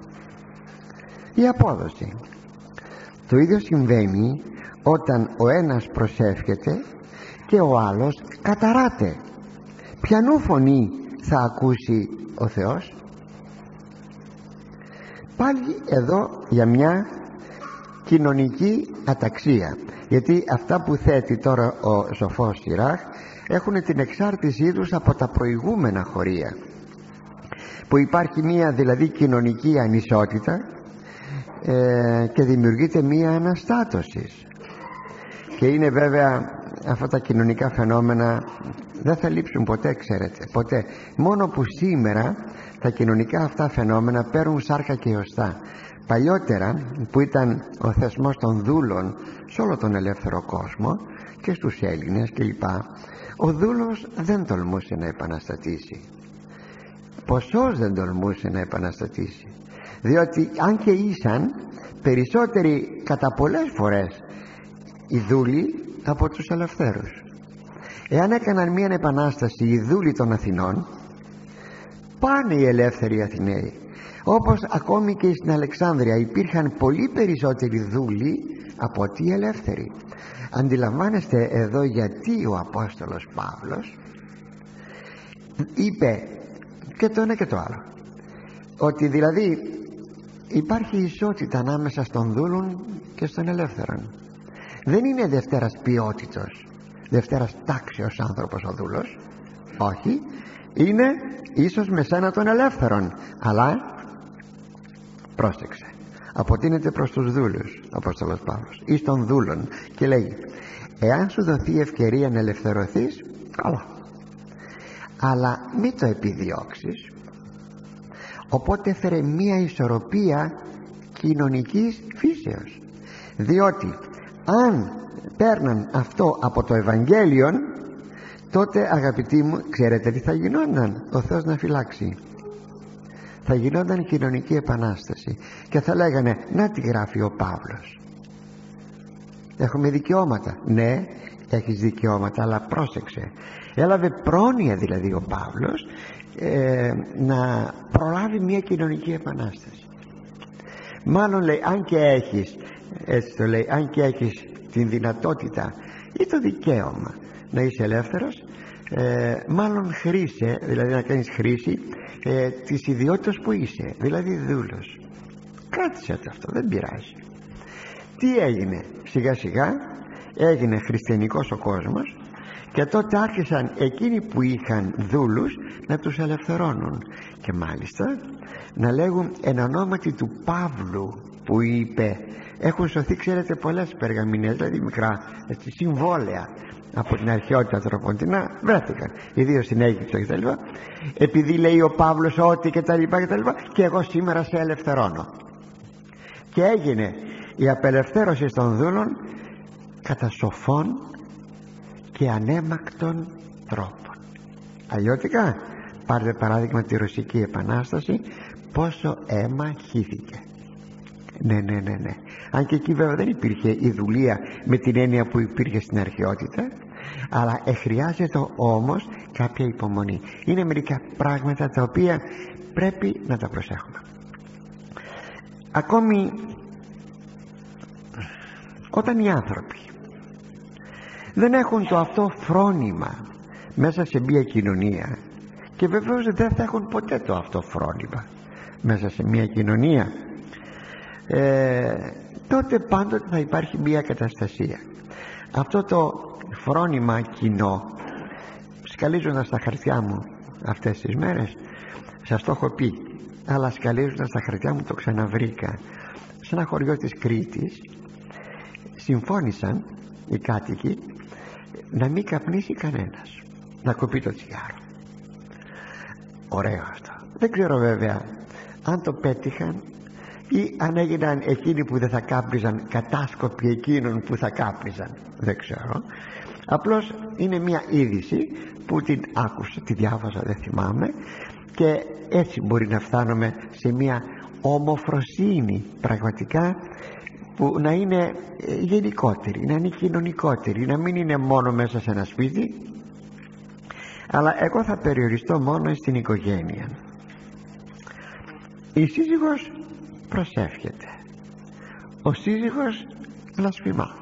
Η απόδοση. Το ίδιο συμβαίνει όταν ο ένας προσεύχεται και ο άλλος καταράται. Ποιανού φωνή θα ακούσει ο Θεός? Πάλι εδώ για μια κοινωνική αταξία, γιατί αυτά που θέτει τώρα ο σοφός Σιράχ έχουν την εξάρτησή τους από τα προηγούμενα χωρία, που υπάρχει μια δηλαδή κοινωνική ανισότητα ε, και δημιουργείται μια αναστάτωση. Και είναι βέβαια αυτά τα κοινωνικά φαινόμενα δεν θα λείψουν ποτέ, ξέρετε, ποτέ. Μόνο που σήμερα τα κοινωνικά αυτά φαινόμενα παίρνουν σάρκα και οστά. Παλιότερα που ήταν ο θεσμός των δούλων σε όλο τον ελεύθερο κόσμο και στους Έλληνες κλπ, ο δούλος δεν τολμούσε να επαναστατήσει. Ποσός δεν τολμούσε να επαναστατήσει, διότι αν και ήσαν περισσότεροι κατά πολλές φορές οι δούλοι από τους ελευθέρους. Εάν έκαναν μια επανάσταση οι δούλοι των Αθηνών, πάνε οι ελεύθεροι Αθηναίοι. Όπως ακόμη και στην Αλεξάνδρεια υπήρχαν πολύ περισσότεροι δούλοι από ότι οι ελεύθεροι. Αντιλαμβάνεστε εδώ γιατί ο Απόστολος Παύλος είπε και το ένα και το άλλο, ότι δηλαδή υπάρχει ισότητα ανάμεσα στον δούλων και στον ελεύθερον. Δεν είναι δευτέρας ποιότητος, δευτέρας τάξεως άνθρωπος ο δούλος, όχι, είναι ίσως με σένα των ελεύθερων, αλλά πρόσεξε, αποτείνεται προς τους δούλους ο Απόστολος Παύλος εις των δούλων και λέει: εάν σου δοθεί ευκαιρία να ελευθερωθείς, καλά, αλλά μην το επιδιώξεις. Οπότε έφερε μία ισορροπία κοινωνικής φύσεως, διότι αν παίρναν αυτό από το Ευαγγέλιο, τότε αγαπητοί μου, ξέρετε τι θα γινόταν? Ο Θεός να φυλάξει, θα γινόταν κοινωνική επανάσταση και θα λέγανε: να τι γράφει ο Παύλος, έχουμε δικαιώματα. Ναι, έχεις δικαιώματα, αλλά πρόσεξε, έλαβε πρόνοια δηλαδή ο Παύλος ε, να προλάβει μια κοινωνική επανάσταση. Μάλλον λέει, αν και έχεις, έτσι το λέει, αν και έχεις την δυνατότητα ή το δικαίωμα να είσαι ελεύθερος, ε, μάλλον χρήσε, δηλαδή να κάνεις χρήση ε, της ιδιότητας που είσαι, δηλαδή δούλος. Κράτησε το αυτό, δεν πειράζει. Τι έγινε? Σιγά σιγά έγινε χριστιανικός ο κόσμος και τότε άρχισαν εκείνοι που είχαν δούλους να τους ελευθερώνουν και μάλιστα να λέγουν εν ονόματι του Παύλου που είπε. Έχουν σωθεί, ξέρετε, πολλές περγαμηνές, δηλαδή μικρά έτσι, συμβόλαια από την αρχαιότητα τροποντινά βρέθηκαν, ιδίως στην Αίγυπτο και τα λοιπά, επειδή λέει ο Παύλος ότι και τα λοιπά και τα λοιπά, και εγώ σήμερα σε ελευθερώνω. Και έγινε η απελευθέρωση των δούλων κατά σοφών και ανέμακτων τρόπων. Αλλιώτικα, πάρτε παράδειγμα τη Ρωσική Επανάσταση, πόσο αίμα χύθηκε. Ναι, ναι, ναι, ναι. Αν και εκεί βέβαια δεν υπήρχε η δουλεία με την έννοια που υπήρχε στην αρχαιότητα, αλλά χρειάζεται όμως κάποια υπομονή. Είναι μερικά πράγματα τα οποία πρέπει να τα προσέχουμε. Ακόμη όταν οι άνθρωποι δεν έχουν το αυτό φρόνημα μέσα σε μια κοινωνία, και βεβαίως δεν θα έχουν ποτέ το αυτό φρόνημα μέσα σε μια κοινωνία, ε, τότε πάντοτε θα υπάρχει μια καταστασία. Αυτό το φρόνημα κοινό, σκαλίζοντας τα χαρτιά μου αυτές τις μέρες, σας το έχω πει, αλλά σκαλίζοντας τα χαρτιά μου το ξαναβρήκα. Σε ένα χωριό της Κρήτης συμφώνησαν οι κάτοικοι να μην καπνίσει κανένας, να κοπεί το τσιγάρο. Ωραίο αυτό. Δεν ξέρω βέβαια αν το πέτυχαν ή αν έγιναν εκείνοι που δεν θα κάπνιζαν κατάσκοποι εκείνων που θα κάπνιζαν, δεν ξέρω. Απλώς είναι μια είδηση που την άκουσα, τη διάβαζα, δεν θυμάμαι, και έτσι μπορεί να φτάνουμε σε μια ομοφροσύνη πραγματικά που να είναι γενικότερη, να είναι κοινωνικότερη, να μην είναι μόνο μέσα σε ένα σπίτι. Αλλά εγώ θα περιοριστώ μόνο στην οικογένεια. Η σύζυγος προσεύχεται, ο σύζυγος βλασφημά.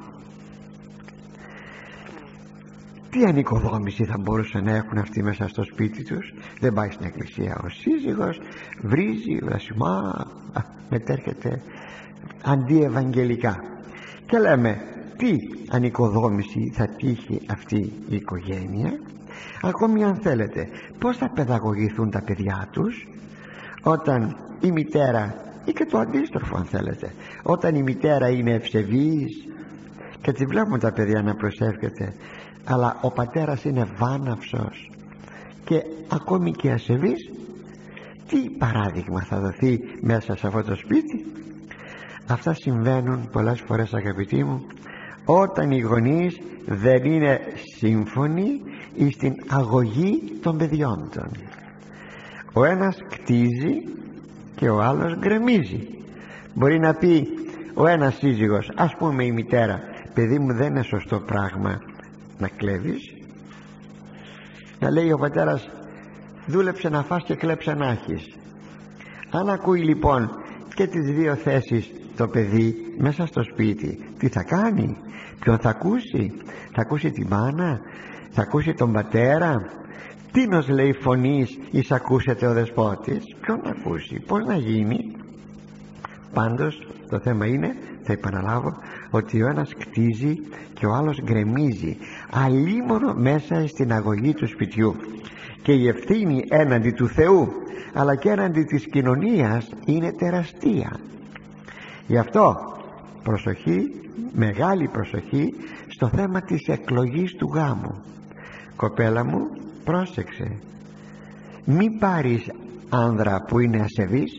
Τι ανοικοδόμηση θα μπορούσαν να έχουν αυτοί μέσα στο σπίτι τους? Δεν πάει στην εκκλησία ο σύζυγος, βρίζει, βλασφημά, μετέρχεται αντιευαγγελικά. Και λέμε, τι ανοικοδόμηση θα τύχει αυτή η οικογένεια? Ακόμη αν θέλετε, πώς θα παιδαγωγηθούν τα παιδιά τους όταν η μητέρα, ή και το αντίστροφο αν θέλετε, όταν η μητέρα είναι ευσεβής και τη βλέπουν τα παιδιά να προσεύχεται, αλλά ο πατέρας είναι βάναυσος και ακόμη και ασεβής, τι παράδειγμα θα δοθεί μέσα σε αυτό το σπίτι? Αυτά συμβαίνουν πολλές φορές, αγαπητοί μου, όταν οι γονείς δεν είναι σύμφωνοι στην αγωγή των παιδιών των. Ο ένας κτίζει και ο άλλος γκρεμίζει. Μπορεί να πει ο ένας σύζυγος, ας πούμε η μητέρα, παιδί μου, δεν είναι σωστό πράγμα να κλέβεις. Να λέει ο πατέρας, δούλεψε να φας και κλέψε να έχεις. Αν ακούει λοιπόν και τις δύο θέσεις το παιδί μέσα στο σπίτι, τι θα κάνει? Ποιον θα ακούσει? Θα ακούσει τη μάνα? Θα ακούσει τον πατέρα? Τίνος λέει φωνής εις ακούσετε ο δεσπότης? Ποιον να ακούσει? Πώς να γίνει? Πάντως το θέμα είναι, θα επαναλάβω, ότι ο ένας κτίζει και ο άλλος γκρεμίζει, αλίμονο μέσα στην αγωγή του σπιτιού. Και η ευθύνη έναντι του Θεού αλλά και έναντι της κοινωνίας είναι τεραστία. Γι' αυτό προσοχή, μεγάλη προσοχή στο θέμα της εκλογής του γάμου. Κοπέλα μου, πρόσεξε, μη πάρεις άνδρα που είναι ασεβής.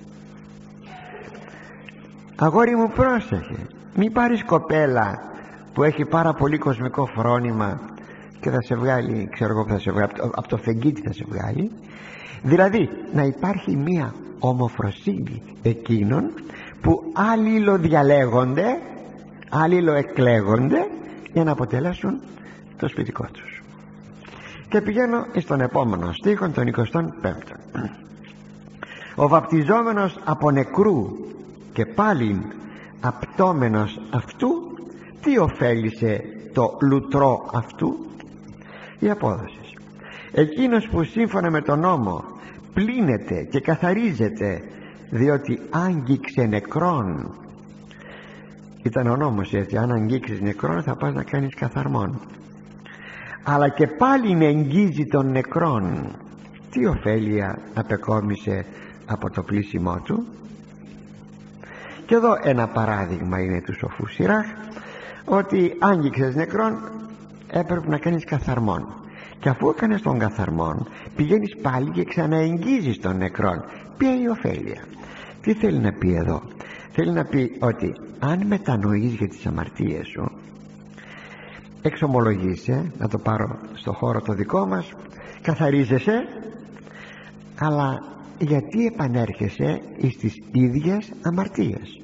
Αγόρι μου, πρόσεχε, μη πάρεις κοπέλα που έχει πάρα πολύ κοσμικό φρόνημα και θα σε βγάλει, ξέρω εγώ, θα σε βγάλει, από το φεγγίτι θα σε βγάλει. Δηλαδή να υπάρχει μία ομοφροσύνη εκείνων που αλληλοδιαλέγονται, αλληλοεκλέγονται για να αποτελέσουν το σπιτικό τους. Και πηγαίνω στον επόμενο στίχο, τον εικοστό πέμπτο. Ο βαπτιζόμενος από νεκρού και πάλιν απτόμενος αυτού, τι ωφέλισε το λουτρό αυτού? Η απόδοση. Εκείνος που σύμφωνα με τον νόμο πλύνεται και καθαρίζεται, διότι άγγιξε νεκρόν. Ήταν ο νόμος έτσι, αν αγγίξεις νεκρόν θα πας να κάνεις καθαρμόν. Αλλά και πάλι εγγίζει τον νεκρόν, τι ωφέλεια απεκόμισε από το πλήσιμό του? Και εδώ ένα παράδειγμα είναι του σοφού Σιράχ, ότι άγγιξες νεκρόν έπρεπε να κάνεις καθαρμόν, και αφού έκανες τον καθαρμόν πηγαίνεις πάλι και ξαναεγγίζεις τον νεκρόν. Ποια είναι η ωφέλεια? Τι θέλει να πει εδώ? Θέλει να πει ότι αν μετανοείς για τις αμαρτίες σου, εξομολογείσαι, να το πάρω στο χώρο το δικό μας, καθαρίζεσαι, αλλά γιατί επανέρχεσαι στις ίδιες αμαρτίες?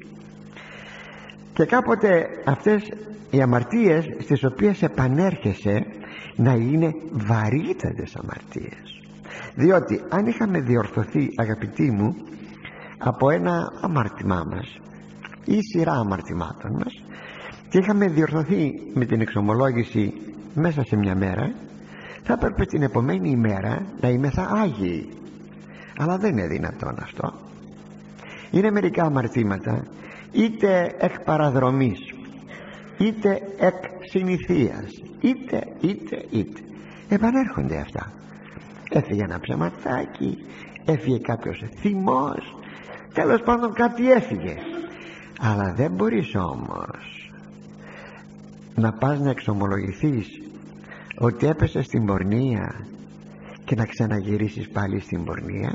Και κάποτε αυτές οι αμαρτίες στις οποίες επανέρχεσαι να είναι βαρύτατες αμαρτίες. Διότι αν είχαμε διορθωθεί, αγαπητοί μου, από ένα αμάρτημά μας ή σειρά αμαρτημάτων μας, και είχαμε διορθωθεί με την εξομολόγηση μέσα σε μια μέρα, θα έπρεπε την επομένη ημέρα να είμεθα άγιοι. Αλλά δεν είναι δυνατόν αυτό. Είναι μερικά αμαρτήματα, είτε εκ παραδρομής, είτε εκ συνηθείας, είτε είτε είτε επανέρχονται αυτά. Έφυγε ένα ψεματάκι, έφυγε κάποιος θυμός, τέλος πάντων κάτι έφυγε. Αλλά δεν μπορείς όμως να πας να εξομολογηθείς ότι έπεσες στην πορνεία και να ξαναγυρίσεις πάλι στην πορνεία.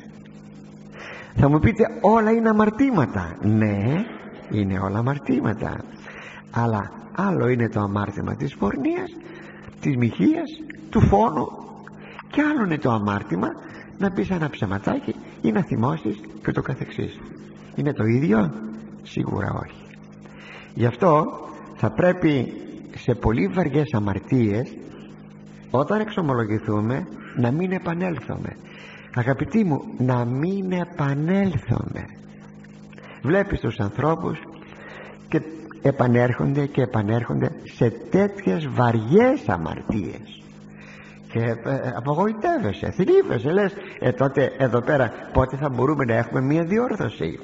Θα μου πείτε, όλα είναι αμαρτήματα. Ναι, είναι όλα αμαρτήματα, αλλά άλλο είναι το αμάρτημα της πορνείας, της μοιχείας, του φόνου, και άλλο είναι το αμάρτημα να πεις ένα ψεματάκι ή να θυμώσεις και το καθεξής. Είναι το ίδιο? Σίγουρα όχι. Γι' αυτό θα πρέπει σε πολύ βαριές αμαρτίες, όταν εξομολογηθούμε, να μην επανέλθουμε. Αγαπητοί μου, να μην επανέλθουμε. Βλέπεις τους ανθρώπους και επανέρχονται και επανέρχονται σε τέτοιες βαριές αμαρτίες και ε, απογοητεύεσαι, θλίβεσαι, λες ε, τότε εδώ πέρα πότε θα μπορούμε να έχουμε μια διόρθωση?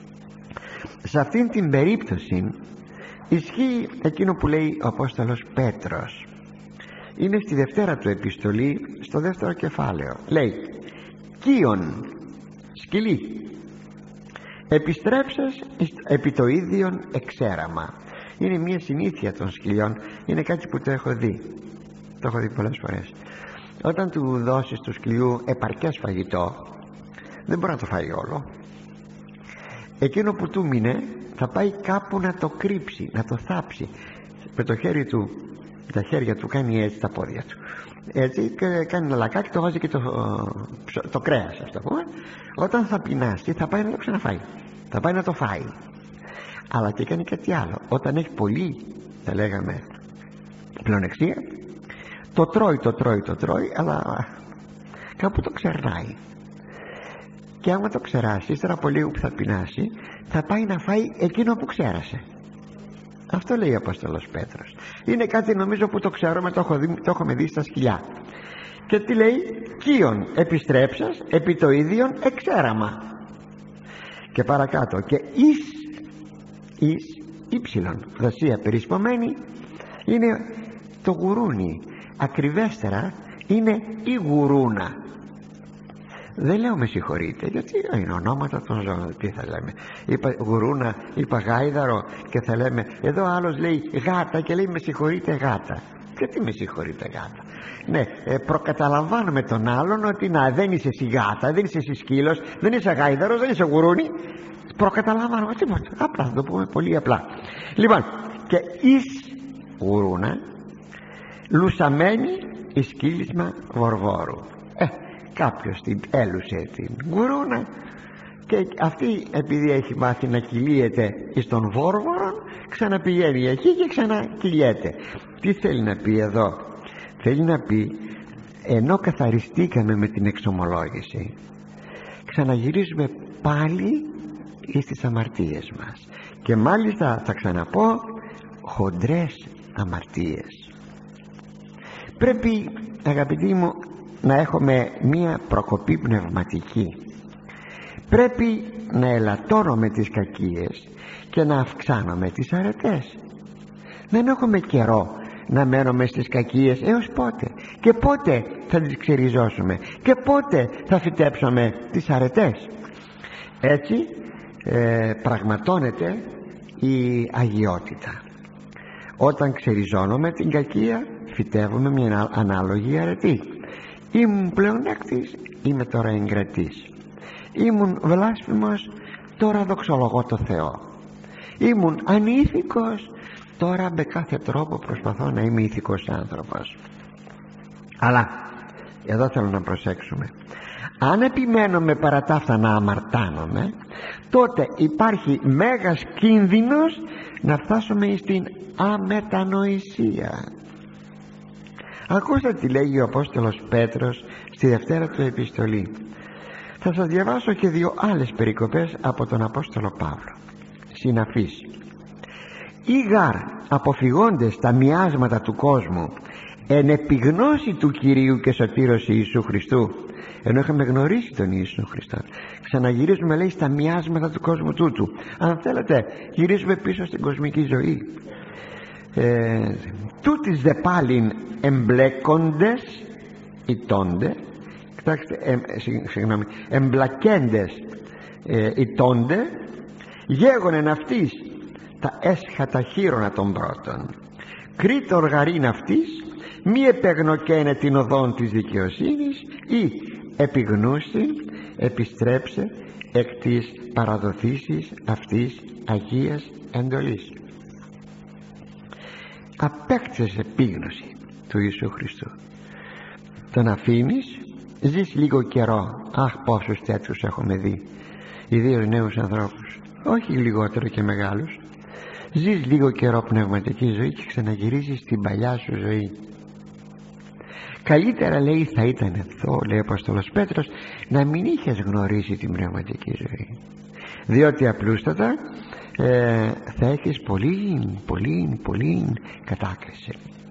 Σε αυτήν την περίπτωση ισχύει εκείνο που λέει ο Απόστολος Πέτρος. Είναι στη δευτέρα του επιστολή, στο δεύτερο κεφάλαιο. Λέει: «Κύον, σκυλί, επιστρέψας επί το ίδιον εξέραμα». Είναι μια συνήθεια των σκυλιών, είναι κάτι που το έχω δει, το έχω δει πολλές φορές. Όταν του δώσεις του σκυλιού επαρκές φαγητό, δεν μπορεί να το φάει όλο. Εκείνο που του μείνε θα πάει κάπου να το κρύψει, να το θάψει. Με το χέρι του, τα χέρια του κάνει έτσι, τα πόδια του έτσι, και κάνει ένα λακάκι, το βάζει και το, το κρέας, ας το πούμε. Όταν θα πεινάσει θα πάει να το ξαναφάει, θα πάει να το φάει. Αλλά και κάνει κάτι άλλο. Όταν έχει πολύ, θα λέγαμε, πλεονεξία, το τρώει, το τρώει, το τρώει, αλλά κάπου το ξερνάει. Και άμα το ξεράσει, ύστερα από λίγο που θα πεινάσει, θα πάει να φάει εκείνο που ξέρασε. Αυτό λέει ο Απόστολος Πέτρος. Είναι κάτι νομίζω που το ξέρουμε, το, έχω δει, το έχουμε δει στα σκυλιά. Και τι λέει? «Κύον επιστρέψας επί το ίδιον εξέραμα». Και παρακάτω, και εις, εις ύψιλον δασία περισπομένη, είναι το γουρούνι. Ακριβέστερα είναι η γουρούνα. Δεν λέω με συγχωρείτε, γιατί είναι ονόματα των ζώων. Τι θα λέμε? Είπα γουρούνα, είπα γάιδαρο, και θα λέμε, εδώ άλλος λέει γάτα και λέει με συγχωρείτε γάτα. Γιατί με συγχωρείτε γάτα? Ναι, ε, προκαταλαμβάνουμε τον άλλον ότι να, δεν είσαι εσύ γάτα, δεν είσαι εσύ σκύλος, δεν είσαι γάιδαρος, δεν είσαι γουρούνι. Προκαταλαμβάνουμε τίποτα. Απλά θα το πούμε πολύ απλά. Λοιπόν, και εις γουρούνα λουσαμένη εις κύλισμα βορβόρου. Ε, κάποιος την έλουσε την γουρούνα, και αυτή επειδή έχει μάθει να κυλίεται εις τον βόρβορο, ξαναπηγαίνει εκεί και ξανακυλιέται. Τι θέλει να πει εδώ? Θέλει να πει, ενώ καθαριστήκαμε με την εξομολόγηση, ξαναγυρίζουμε πάλι στις αμαρτίες μας, και μάλιστα θα ξαναπώ χοντρές αμαρτίες. Πρέπει, αγαπητοί μου, να έχουμε μία προκοπή πνευματική. Πρέπει να ελαττώνουμε τις κακίες και να αυξάνουμε τις αρετές. Δεν έχουμε καιρό να μένουμε στις κακίες. Έως πότε? Και πότε θα τις ξεριζώσουμε? Και πότε θα φυτέψουμε τις αρετές? Έτσι ε, πραγματώνεται η αγιότητα. Όταν ξεριζώνουμε την κακία, φυτεύουμε μια ανάλογη αρετή. Ήμουν πλεονέκτης, είμαι τώρα εγκρατής. Ήμουν βλάσφημος, τώρα δοξολογώ το Θεό. Ήμουν ανήθικος, τώρα με κάθε τρόπο προσπαθώ να είμαι ηθικός άνθρωπος. Αλλά εδώ θέλω να προσέξουμε. Αν επιμένουμε παρά τα αυτά να αμαρτάνομαι, τότε υπάρχει μέγας κίνδυνος να φτάσουμε στην αμετανοησία. Ακούστε τι λέγει ο Απόστολος Πέτρος στη δευτέρα του επιστολή. Θα σας διαβάσω και δύο άλλες περικοπές από τον Απόστολο Παύλο, συναφείς. «Ή γάρ αποφυγόντες τα μοιάσματα του κόσμου, εν επιγνώση του Κυρίου και Σωτήρος Ιησού Χριστού», ενώ είχαμε γνωρίσει τον Ιησού Χριστό, ξαναγυρίζουμε, λέει, στα μοιάσματα του κόσμου τούτου. Αν θέλετε, γυρίζουμε πίσω στην κοσμική ζωή. ε, τούτης δε πάλιν εμπλέκοντες ητώνται, κοιτάξτε, ε, συγγνώμη, εμπλακέντες ε, ητώνται, γέγονεν αυτής τα έσχατα χείρονα των πρώτων, κρίτορ γαρίν αυτής, μη επεγνωκένε την οδόν της δικαιοσύνης, ή επιγνούσιν επιστρέψε εκ της παραδοθήσης αυτής αγίας εντολής. Απέκτησες επίγνωση του Ιησού Χριστού. Τον αφήνεις, ζεις λίγο καιρό. Αχ, πόσους τέτοιους έχουμε δει, ιδίως νέους ανθρώπους, όχι λιγότερο και μεγάλους. Ζεις λίγο καιρό πνευματική ζωή και ξαναγυρίζεις στην παλιά σου ζωή. Καλύτερα, λέει, θα ήταν αυτό, λέει ο Απόστολος Πέτρος, να μην είχες γνωρίσει την πνευματική ζωή, διότι απλούστατα ε, θα έχεις πολύ πολύ πολύ κατάκριση.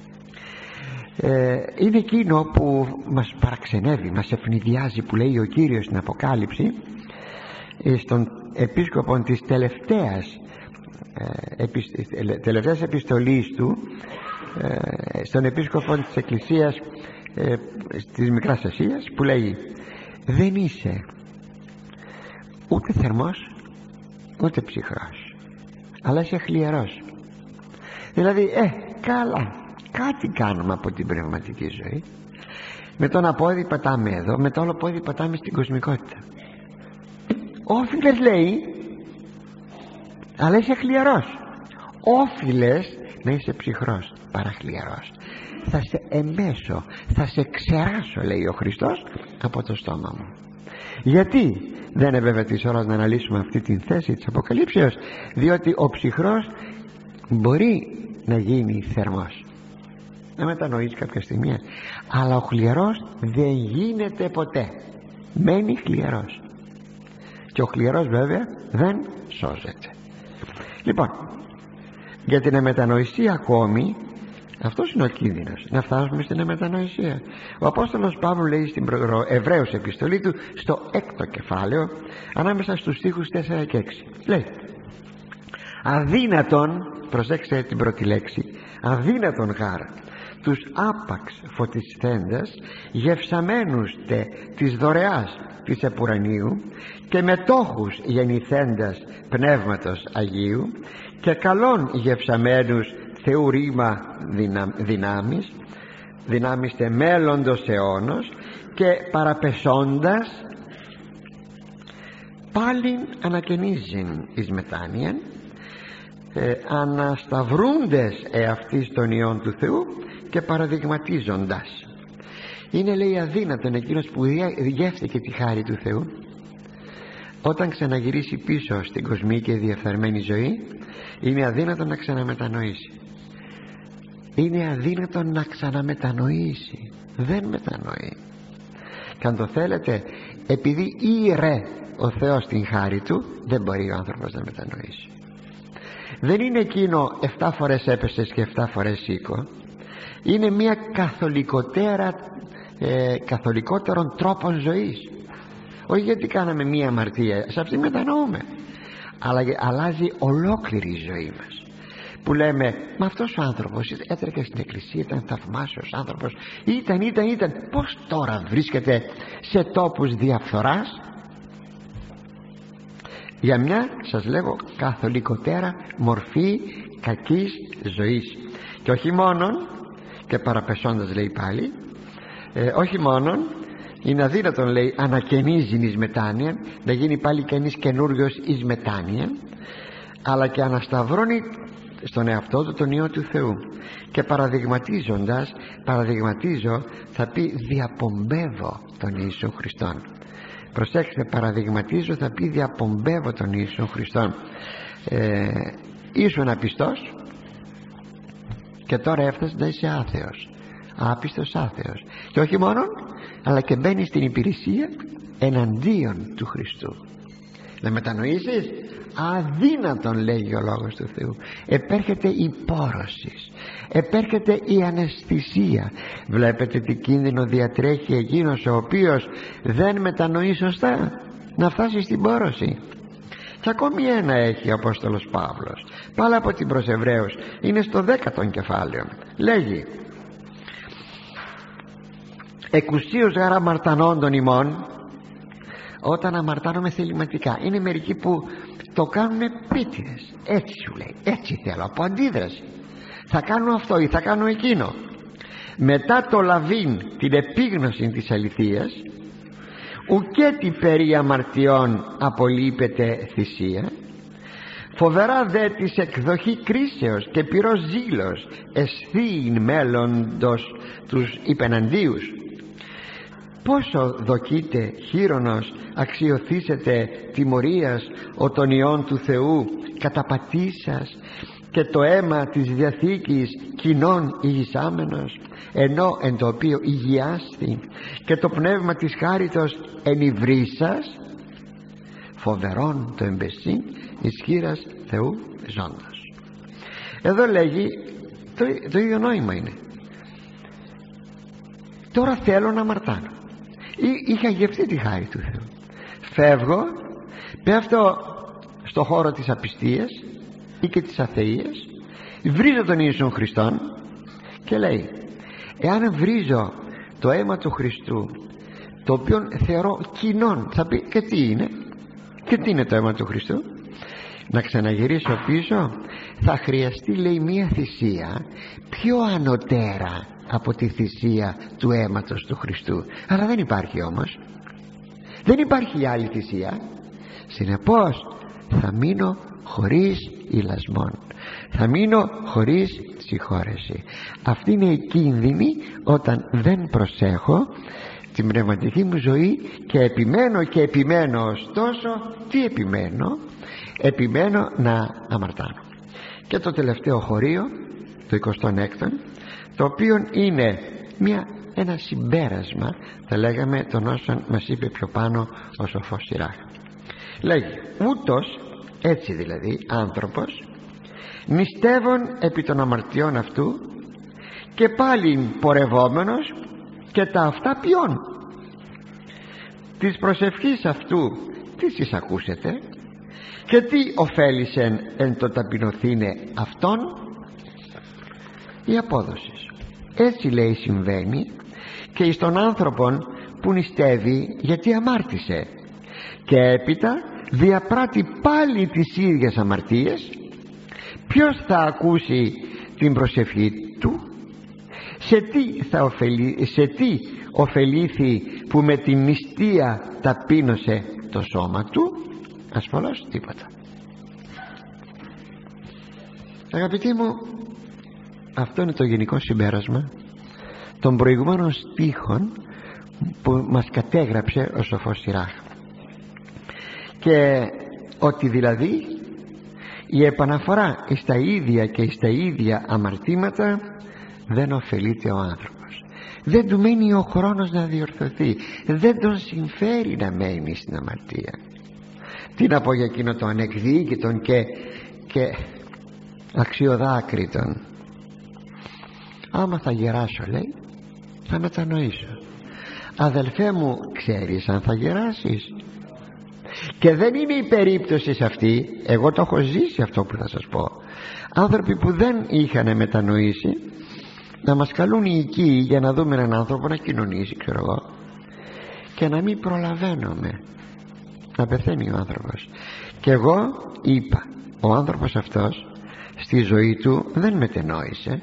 ε, είναι εκείνο που μας παραξενεύει, μας ευνηδιάζει, που λέει ο Κύριος στην Αποκάλυψη ε, στον επίσκοπο της τελευταίας ε, επισ, ε, τελευταίας επιστολής του, ε, στον επίσκοπο της Εκκλησίας ε, της Μικράς Ασίας, που λέει, δεν είσαι ούτε θερμός ούτε ψυχρός, αλλά είσαι χλιαρός. Δηλαδή ε, καλά, κάτι κάνουμε από την πνευματική ζωή. Με το ένα πόδι πατάμε εδώ, με το άλλο πόδι πατάμε στην κοσμικότητα. Όφιλες, λέει, αλλά είσαι χλιαρός. Όφιλες να είσαι ψυχρός παρά χλιαρός. Θα σε εμέσω, θα σε ξεράσω, λέει ο Χριστός, από το στόμα μου. Γιατί δεν είναι βέβαια της ώρας να αναλύσουμε αυτή την θέση της Αποκαλύψεως? Διότι ο ψυχρός μπορεί να γίνει θερμός, να μετανοείς κάποια στιγμή, αλλά ο χλιαρός δεν γίνεται ποτέ, μένει χλιαρός, και ο χλιαρός βέβαια δεν σώζεται. Λοιπόν, για την αμετανοησία ακόμη, αυτός είναι ο κίνδυνος, να φτάσουμε στην αμετανοησία. Ο Απόστολος Παύλου λέει στην Εβραίους επιστολή του, στο έκτο κεφάλαιο, ανάμεσα στους στίχους τέσσερα και έξι, λέει, αδύνατον, προσέξτε την πρώτη λέξη, αδύνατον γάρ τους άπαξ φωτισθέντας, γευσαμένους τε της δωρεάς της επουρανίου και μετόχους γεννηθέντας Πνεύματος Αγίου και καλών γευσαμένους Θεού ρήμα δυνα, δυνάμεις δυνάμεις τε μέλλοντος αιώνος και παραπεσώντας πάλιν ανακαινίζειν εις μετάνοιαν, ε, ανασταυρούντες εαυτής των ιών του Θεού και παραδειγματίζοντας. Είναι, λέει, αδύνατον εκείνος που γεύτηκε τη χάρη του Θεού, όταν ξαναγυρίσει πίσω στην κοσμική και διεφθαρμένη ζωή, είναι αδύνατον να ξαναμετανοήσει. Είναι αδύνατον να ξαναμετανοήσει. Δεν μετανοεί. Και αν το θέλετε, επειδή ήρε ο Θεός την χάρη του, δεν μπορεί ο άνθρωπος να μετανοήσει. Δεν είναι εκείνο εφτά φορές έπεσες και εφτά φορές σήκω. Είναι μια καθολικότερα ε, καθολικότερων τρόπων ζωής. Όχι γιατί κάναμε μια αμαρτία, σε αυτή μετανοούμε, αλλά αλλάζει ολόκληρη η ζωή μας, που λέμε, μα αυτός ο άνθρωπος έτρεχε στην εκκλησία, ήταν θαυμάσιος άνθρωπος, ήταν, ήταν, ήταν πως τώρα βρίσκεται σε τόπους διαφθοράς? Για μια, σας λέγω, καθολικότερα μορφή κακής ζωής. Και όχι μόνον, και παραπεσώντας, λέει πάλι, ε, όχι μόνον είναι αδύνατον, λέει, ανακαινίζει εις μετάνοια, να γίνει πάλι κανείς καινούριος εις μετάνοια, αλλά και ανασταυρώνει στον εαυτό του τον Υιό του Θεού. Και παραδειγματίζοντας, παραδειγματίζω θα πει διαπομπεύω τον Ιησού Χριστόν. Προσέξτε, παραδειγματίζω θα πει διαπομπεύω τον Ιησού Χριστόν. ε, Ήσουν απιστός και τώρα έφτασε να είσαι άθεος, άπιστος άθεος, και όχι μόνο, αλλά και μπαίνει στην υπηρεσία εναντίον του Χριστού. Να μετανοήσεις? Αδύνατον, λέγει ο λόγος του Θεού. Επέρχεται η πόρωση, επέρχεται η αναισθησία. Βλέπετε τι κίνδυνο διατρέχει εκείνος ο οποίος δεν μετανοεί σωστά, να φτάσει στην πόρωση. Και ακόμη ένα έχει ο Απόστολος Παύλος, πάλι από την προς Εβραίους, είναι στο δέκατο κεφάλαιο. Λέγει, εκουσίως γαρ αμαρτανόντων ημών. Όταν αμαρτάνομαι θεληματικά, είναι μερικοί που το κάνουν επίτηδες, έτσι σου λέει, έτσι θέλω, από αντίδραση, θα κάνω αυτό ή θα κάνω εκείνο. Μετά το λαβήν, την επίγνωση της αληθείας, ουκέτι περί αμαρτιών απολείπεται θυσία, φοβερά δε της εκδοχή κρίσεως και πυρός ζήλος εσθείην μέλλοντος τους υπεναντίους. Πόσο δοκείτε χείρονος αξιοθήσετε τιμωρίας ο των ιών του Θεού καταπατήσας και το αίμα της Διαθήκης κοινών υγισάμενος, ενώ εν το οποίο υγιάσθη και το πνεύμα της χάριτος ενυβρίσας, φοβερόν το εμπεσίν ισχύρας Θεού ζώντος. Εδώ λέγει το, το ίδιο νόημα είναι. Τώρα θέλω να αμαρτάνω, είχα γευτεί τη χάρη του Θεού, φεύγω, πέφτω στο χώρο της απιστίας ή και της αθείας, βρίζω τον Ιησού Χριστόν και λέει, εάν βρίζω το αίμα του Χριστού, το οποίο θεωρώ κοινών, θα πει, και τι είναι και τι είναι το αίμα του Χριστού? Να ξαναγυρίσω πίσω θα χρειαστεί, λέει, μία θυσία πιο ανωτέρα από τη θυσία του αίματος του Χριστού. Αλλά δεν υπάρχει όμως, δεν υπάρχει άλλη θυσία. Συνεπώς θα μείνω χωρίς ηλασμόν, θα μείνω χωρίς συγχώρεση. Αυτή είναι η κίνδυνη όταν δεν προσέχω την πνευματική μου ζωή και επιμένω και επιμένω. Ωστόσο, τι επιμένω? Επιμένω να αμαρτάνω. Και το τελευταίο χωρίο, το εικοστό έκτο, το οποίο είναι μια, ένα συμπέρασμα, θα λέγαμε, των όσων μας είπε πιο πάνω ο σοφός Σιράχ. Λέγει, ούτως, έτσι δηλαδή, άνθρωπος νηστεύων επί των αμαρτιών αυτού και πάλιν πορευόμενος και τα αυτά ποιών. Της προσευχής αυτού τι εισακούσετε και τι ωφέλησεν εν το ταπεινωθήνε αυτόν? Η απόδοση. Έτσι λέει συμβαίνει και στον άνθρωπον που νηστεύει γιατί αμάρτησε και έπειτα διαπράττει πάλι τις ίδιες αμαρτίες. Ποιος θα ακούσει την προσευχή του? Σε τι θα ωφελεί, σε τι ωφελήθη που με την νηστεία ταπείνωσε το σώμα του? Ασφαλώς τίποτα. Αγαπητοί μου, αυτό είναι το γενικό συμπέρασμα των προηγούμενων στίχων που μας κατέγραψε ο σοφός Σιράχ, και ότι δηλαδή η επαναφορά στα ίδια και στα ίδια αμαρτήματα δεν ωφελείται ο άνθρωπος. Δεν του μένει ο χρόνος να διορθωθεί, δεν τον συμφέρει να μένει στην αμαρτία. Τι να πω για εκείνο το ανεκδίκητον και, και αξιοδάκριτον? Άμα θα γεράσω, λέει, θα μετανοήσω. Αδελφέ μου, ξέρεις αν θα γεράσεις? Και δεν είναι η περίπτωση αυτή, εγώ το έχω ζήσει αυτό που θα σας πω. Άνθρωποι που δεν είχαν μετανοήσει να μας καλούν οι οικοί για να δούμε έναν άνθρωπο να κοινωνήσει, ξέρω εγώ, και να μην προλαβαίνουμε, να πεθαίνει ο άνθρωπος. Και εγώ είπα, ο άνθρωπος αυτός στη ζωή του δεν μετενόησε.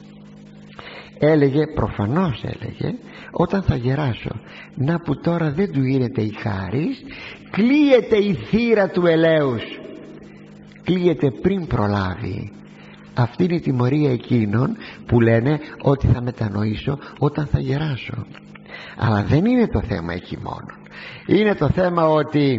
Έλεγε, προφανώς έλεγε, όταν θα γεράσω, να που τώρα δεν του γίνεται η χάρις, κλείεται η θύρα του ελέους, κλείεται πριν προλάβει. Αυτή είναι η τιμωρία εκείνων που λένε ότι θα μετανοήσω όταν θα γεράσω. Αλλά δεν είναι το θέμα εκεί μόνο. Είναι το θέμα ότι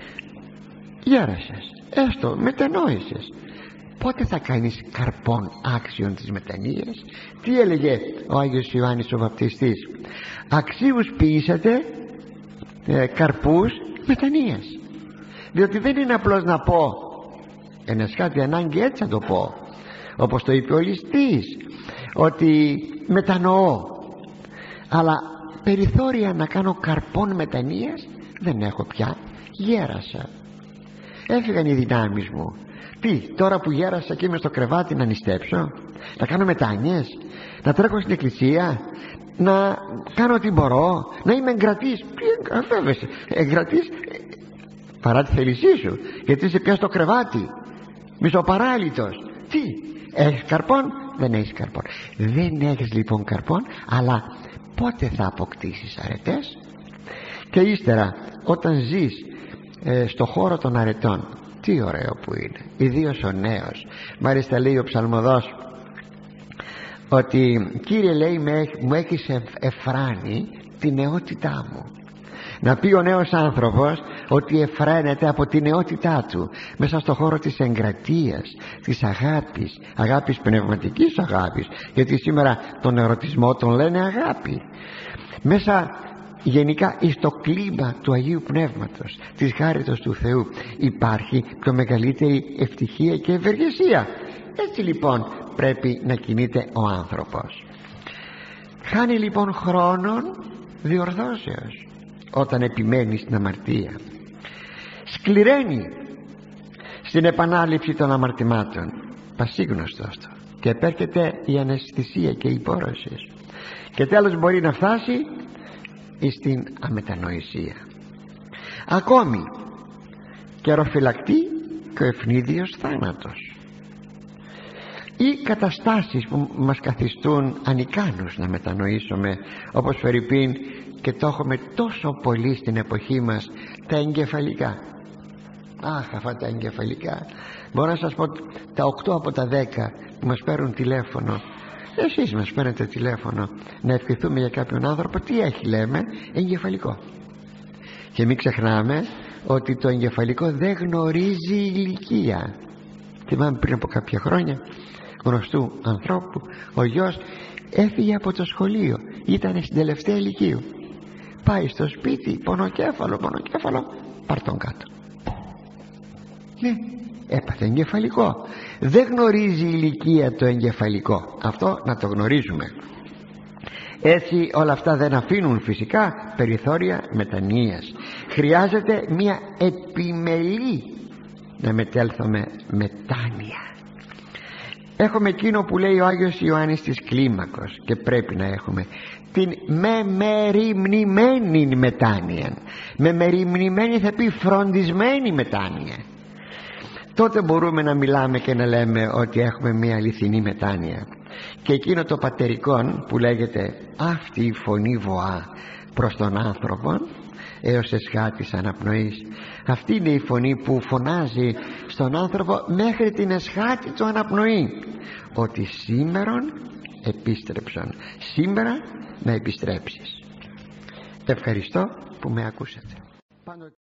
γέρασες, έστω μετανόησες, πότε θα κάνεις καρπών άξιων της μετανοίας? Τι έλεγε ο Άγιος Ιωάννης ο Βαπτιστής? Αξίους ποιήσατε ε, καρπούς μετανοίας. Διότι δεν είναι απλώς να πω, ενεσχάτη ανάγκη έτσι να το πω, όπως το είπε ο ληστής, ότι μετανοώ, αλλά περιθώρια να κάνω καρπών μετανοίας δεν έχω πια. Γέρασα, έφυγαν οι δυνάμεις μου. Τι, τώρα που γέρασα και είμαι στο κρεβάτι να νηστέψω, να κάνω μετάνοιες, να τρέχω στην εκκλησία, να κάνω ό,τι μπορώ, να είμαι εγκρατής? Τι εγγραφεύεσαι? Εγκρατής παρά τη θέλησή σου, γιατί είσαι πια στο κρεβάτι, μισοπαράλυτος. Τι, έχεις καρπών? Δεν έχεις καρπών. Δεν έχεις λοιπόν καρπών, αλλά πότε θα αποκτήσεις αρετές? Και ύστερα όταν ζεις ε, στο χώρο των αρετών, τι ωραίο που είναι, ιδίως ο νέος. Μάλιστα λέει ο ψαλμοδός ότι Κύριε, λέει, μου έχεις εφράνει τη νεότητά μου. Να πει ο νέος άνθρωπος ότι εφραίνεται από τη νεότητά του μέσα στο χώρο της εγκρατείας, της αγάπης, αγάπης πνευματικής αγάπης, γιατί σήμερα τον ερωτισμό τον λένε αγάπη. Μέσα γενικά στο κλίμα του Αγίου Πνεύματος, της χάριτος του Θεού, υπάρχει πιο μεγαλύτερη ευτυχία και ευεργεσία. Έτσι λοιπόν πρέπει να κινείται ο άνθρωπος. Χάνει λοιπόν χρόνον διορθώσεως όταν επιμένει στην αμαρτία, σκληραίνει στην επανάληψη των αμαρτημάτων, πασίγνωστο αυτό, και επέρχεται η αναισθησία και η υπόρωση, και τέλος μπορεί να φτάσει στην αμετανοησία. Ακόμη καιροφυλακτεί και ο ευνίδιος θάνατος, ή καταστάσεις που μας καθιστούν ανικάνους να μετανοήσουμε, όπως φερειπίν, και το έχουμε τόσο πολύ στην εποχή μας, τα εγκεφαλικά. Αχ, αυτά τα εγκεφαλικά, μπορώ να σας πω, τα οκτώ από τα δέκα που μας παίρνουν τηλέφωνο, εσείς μας παίρνετε τηλέφωνο να ευχηθούμε για κάποιον άνθρωπο, τι έχει, λέμε, εγκεφαλικό. Και μην ξεχνάμε ότι το εγκεφαλικό δεν γνωρίζει ηλικία. Θυμάμαι πριν από κάποια χρόνια γνωστού ανθρώπου, ο γιος έφυγε από το σχολείο, ήταν στην τελευταία ηλικίου, πάει στο σπίτι, πονοκέφαλο, πονοκέφαλο, πάρ' τον κάτω. Ναι, έπαθε εγκεφαλικό. Δεν γνωρίζει ηλικία το εγκεφαλικό, αυτό να το γνωρίζουμε. Έτσι όλα αυτά δεν αφήνουν φυσικά περιθώρια μετανοίας. Χρειάζεται μια επιμελή να μετέλθουμε μετάνοια. Έχουμε εκείνο που λέει ο Άγιος Ιωάννης της Κλίμακος, και πρέπει να έχουμε την μεμεριμνημένη μετάνοια. Μεμεριμνημένη θα πει φροντισμένη μετάνοια. Τότε μπορούμε να μιλάμε και να λέμε ότι έχουμε μια αληθινή μετάνοια. Και εκείνο το πατερικόν που λέγεται αυτή η φωνή βοά προς τον άνθρωπο έως εσχάτης αναπνοής, αυτή είναι η φωνή που φωνάζει στον άνθρωπο μέχρι την εσχάτη του αναπνοή, ότι σήμερον επίστρεψον, σήμερα να επιστρέψεις. Ευχαριστώ που με ακούσατε.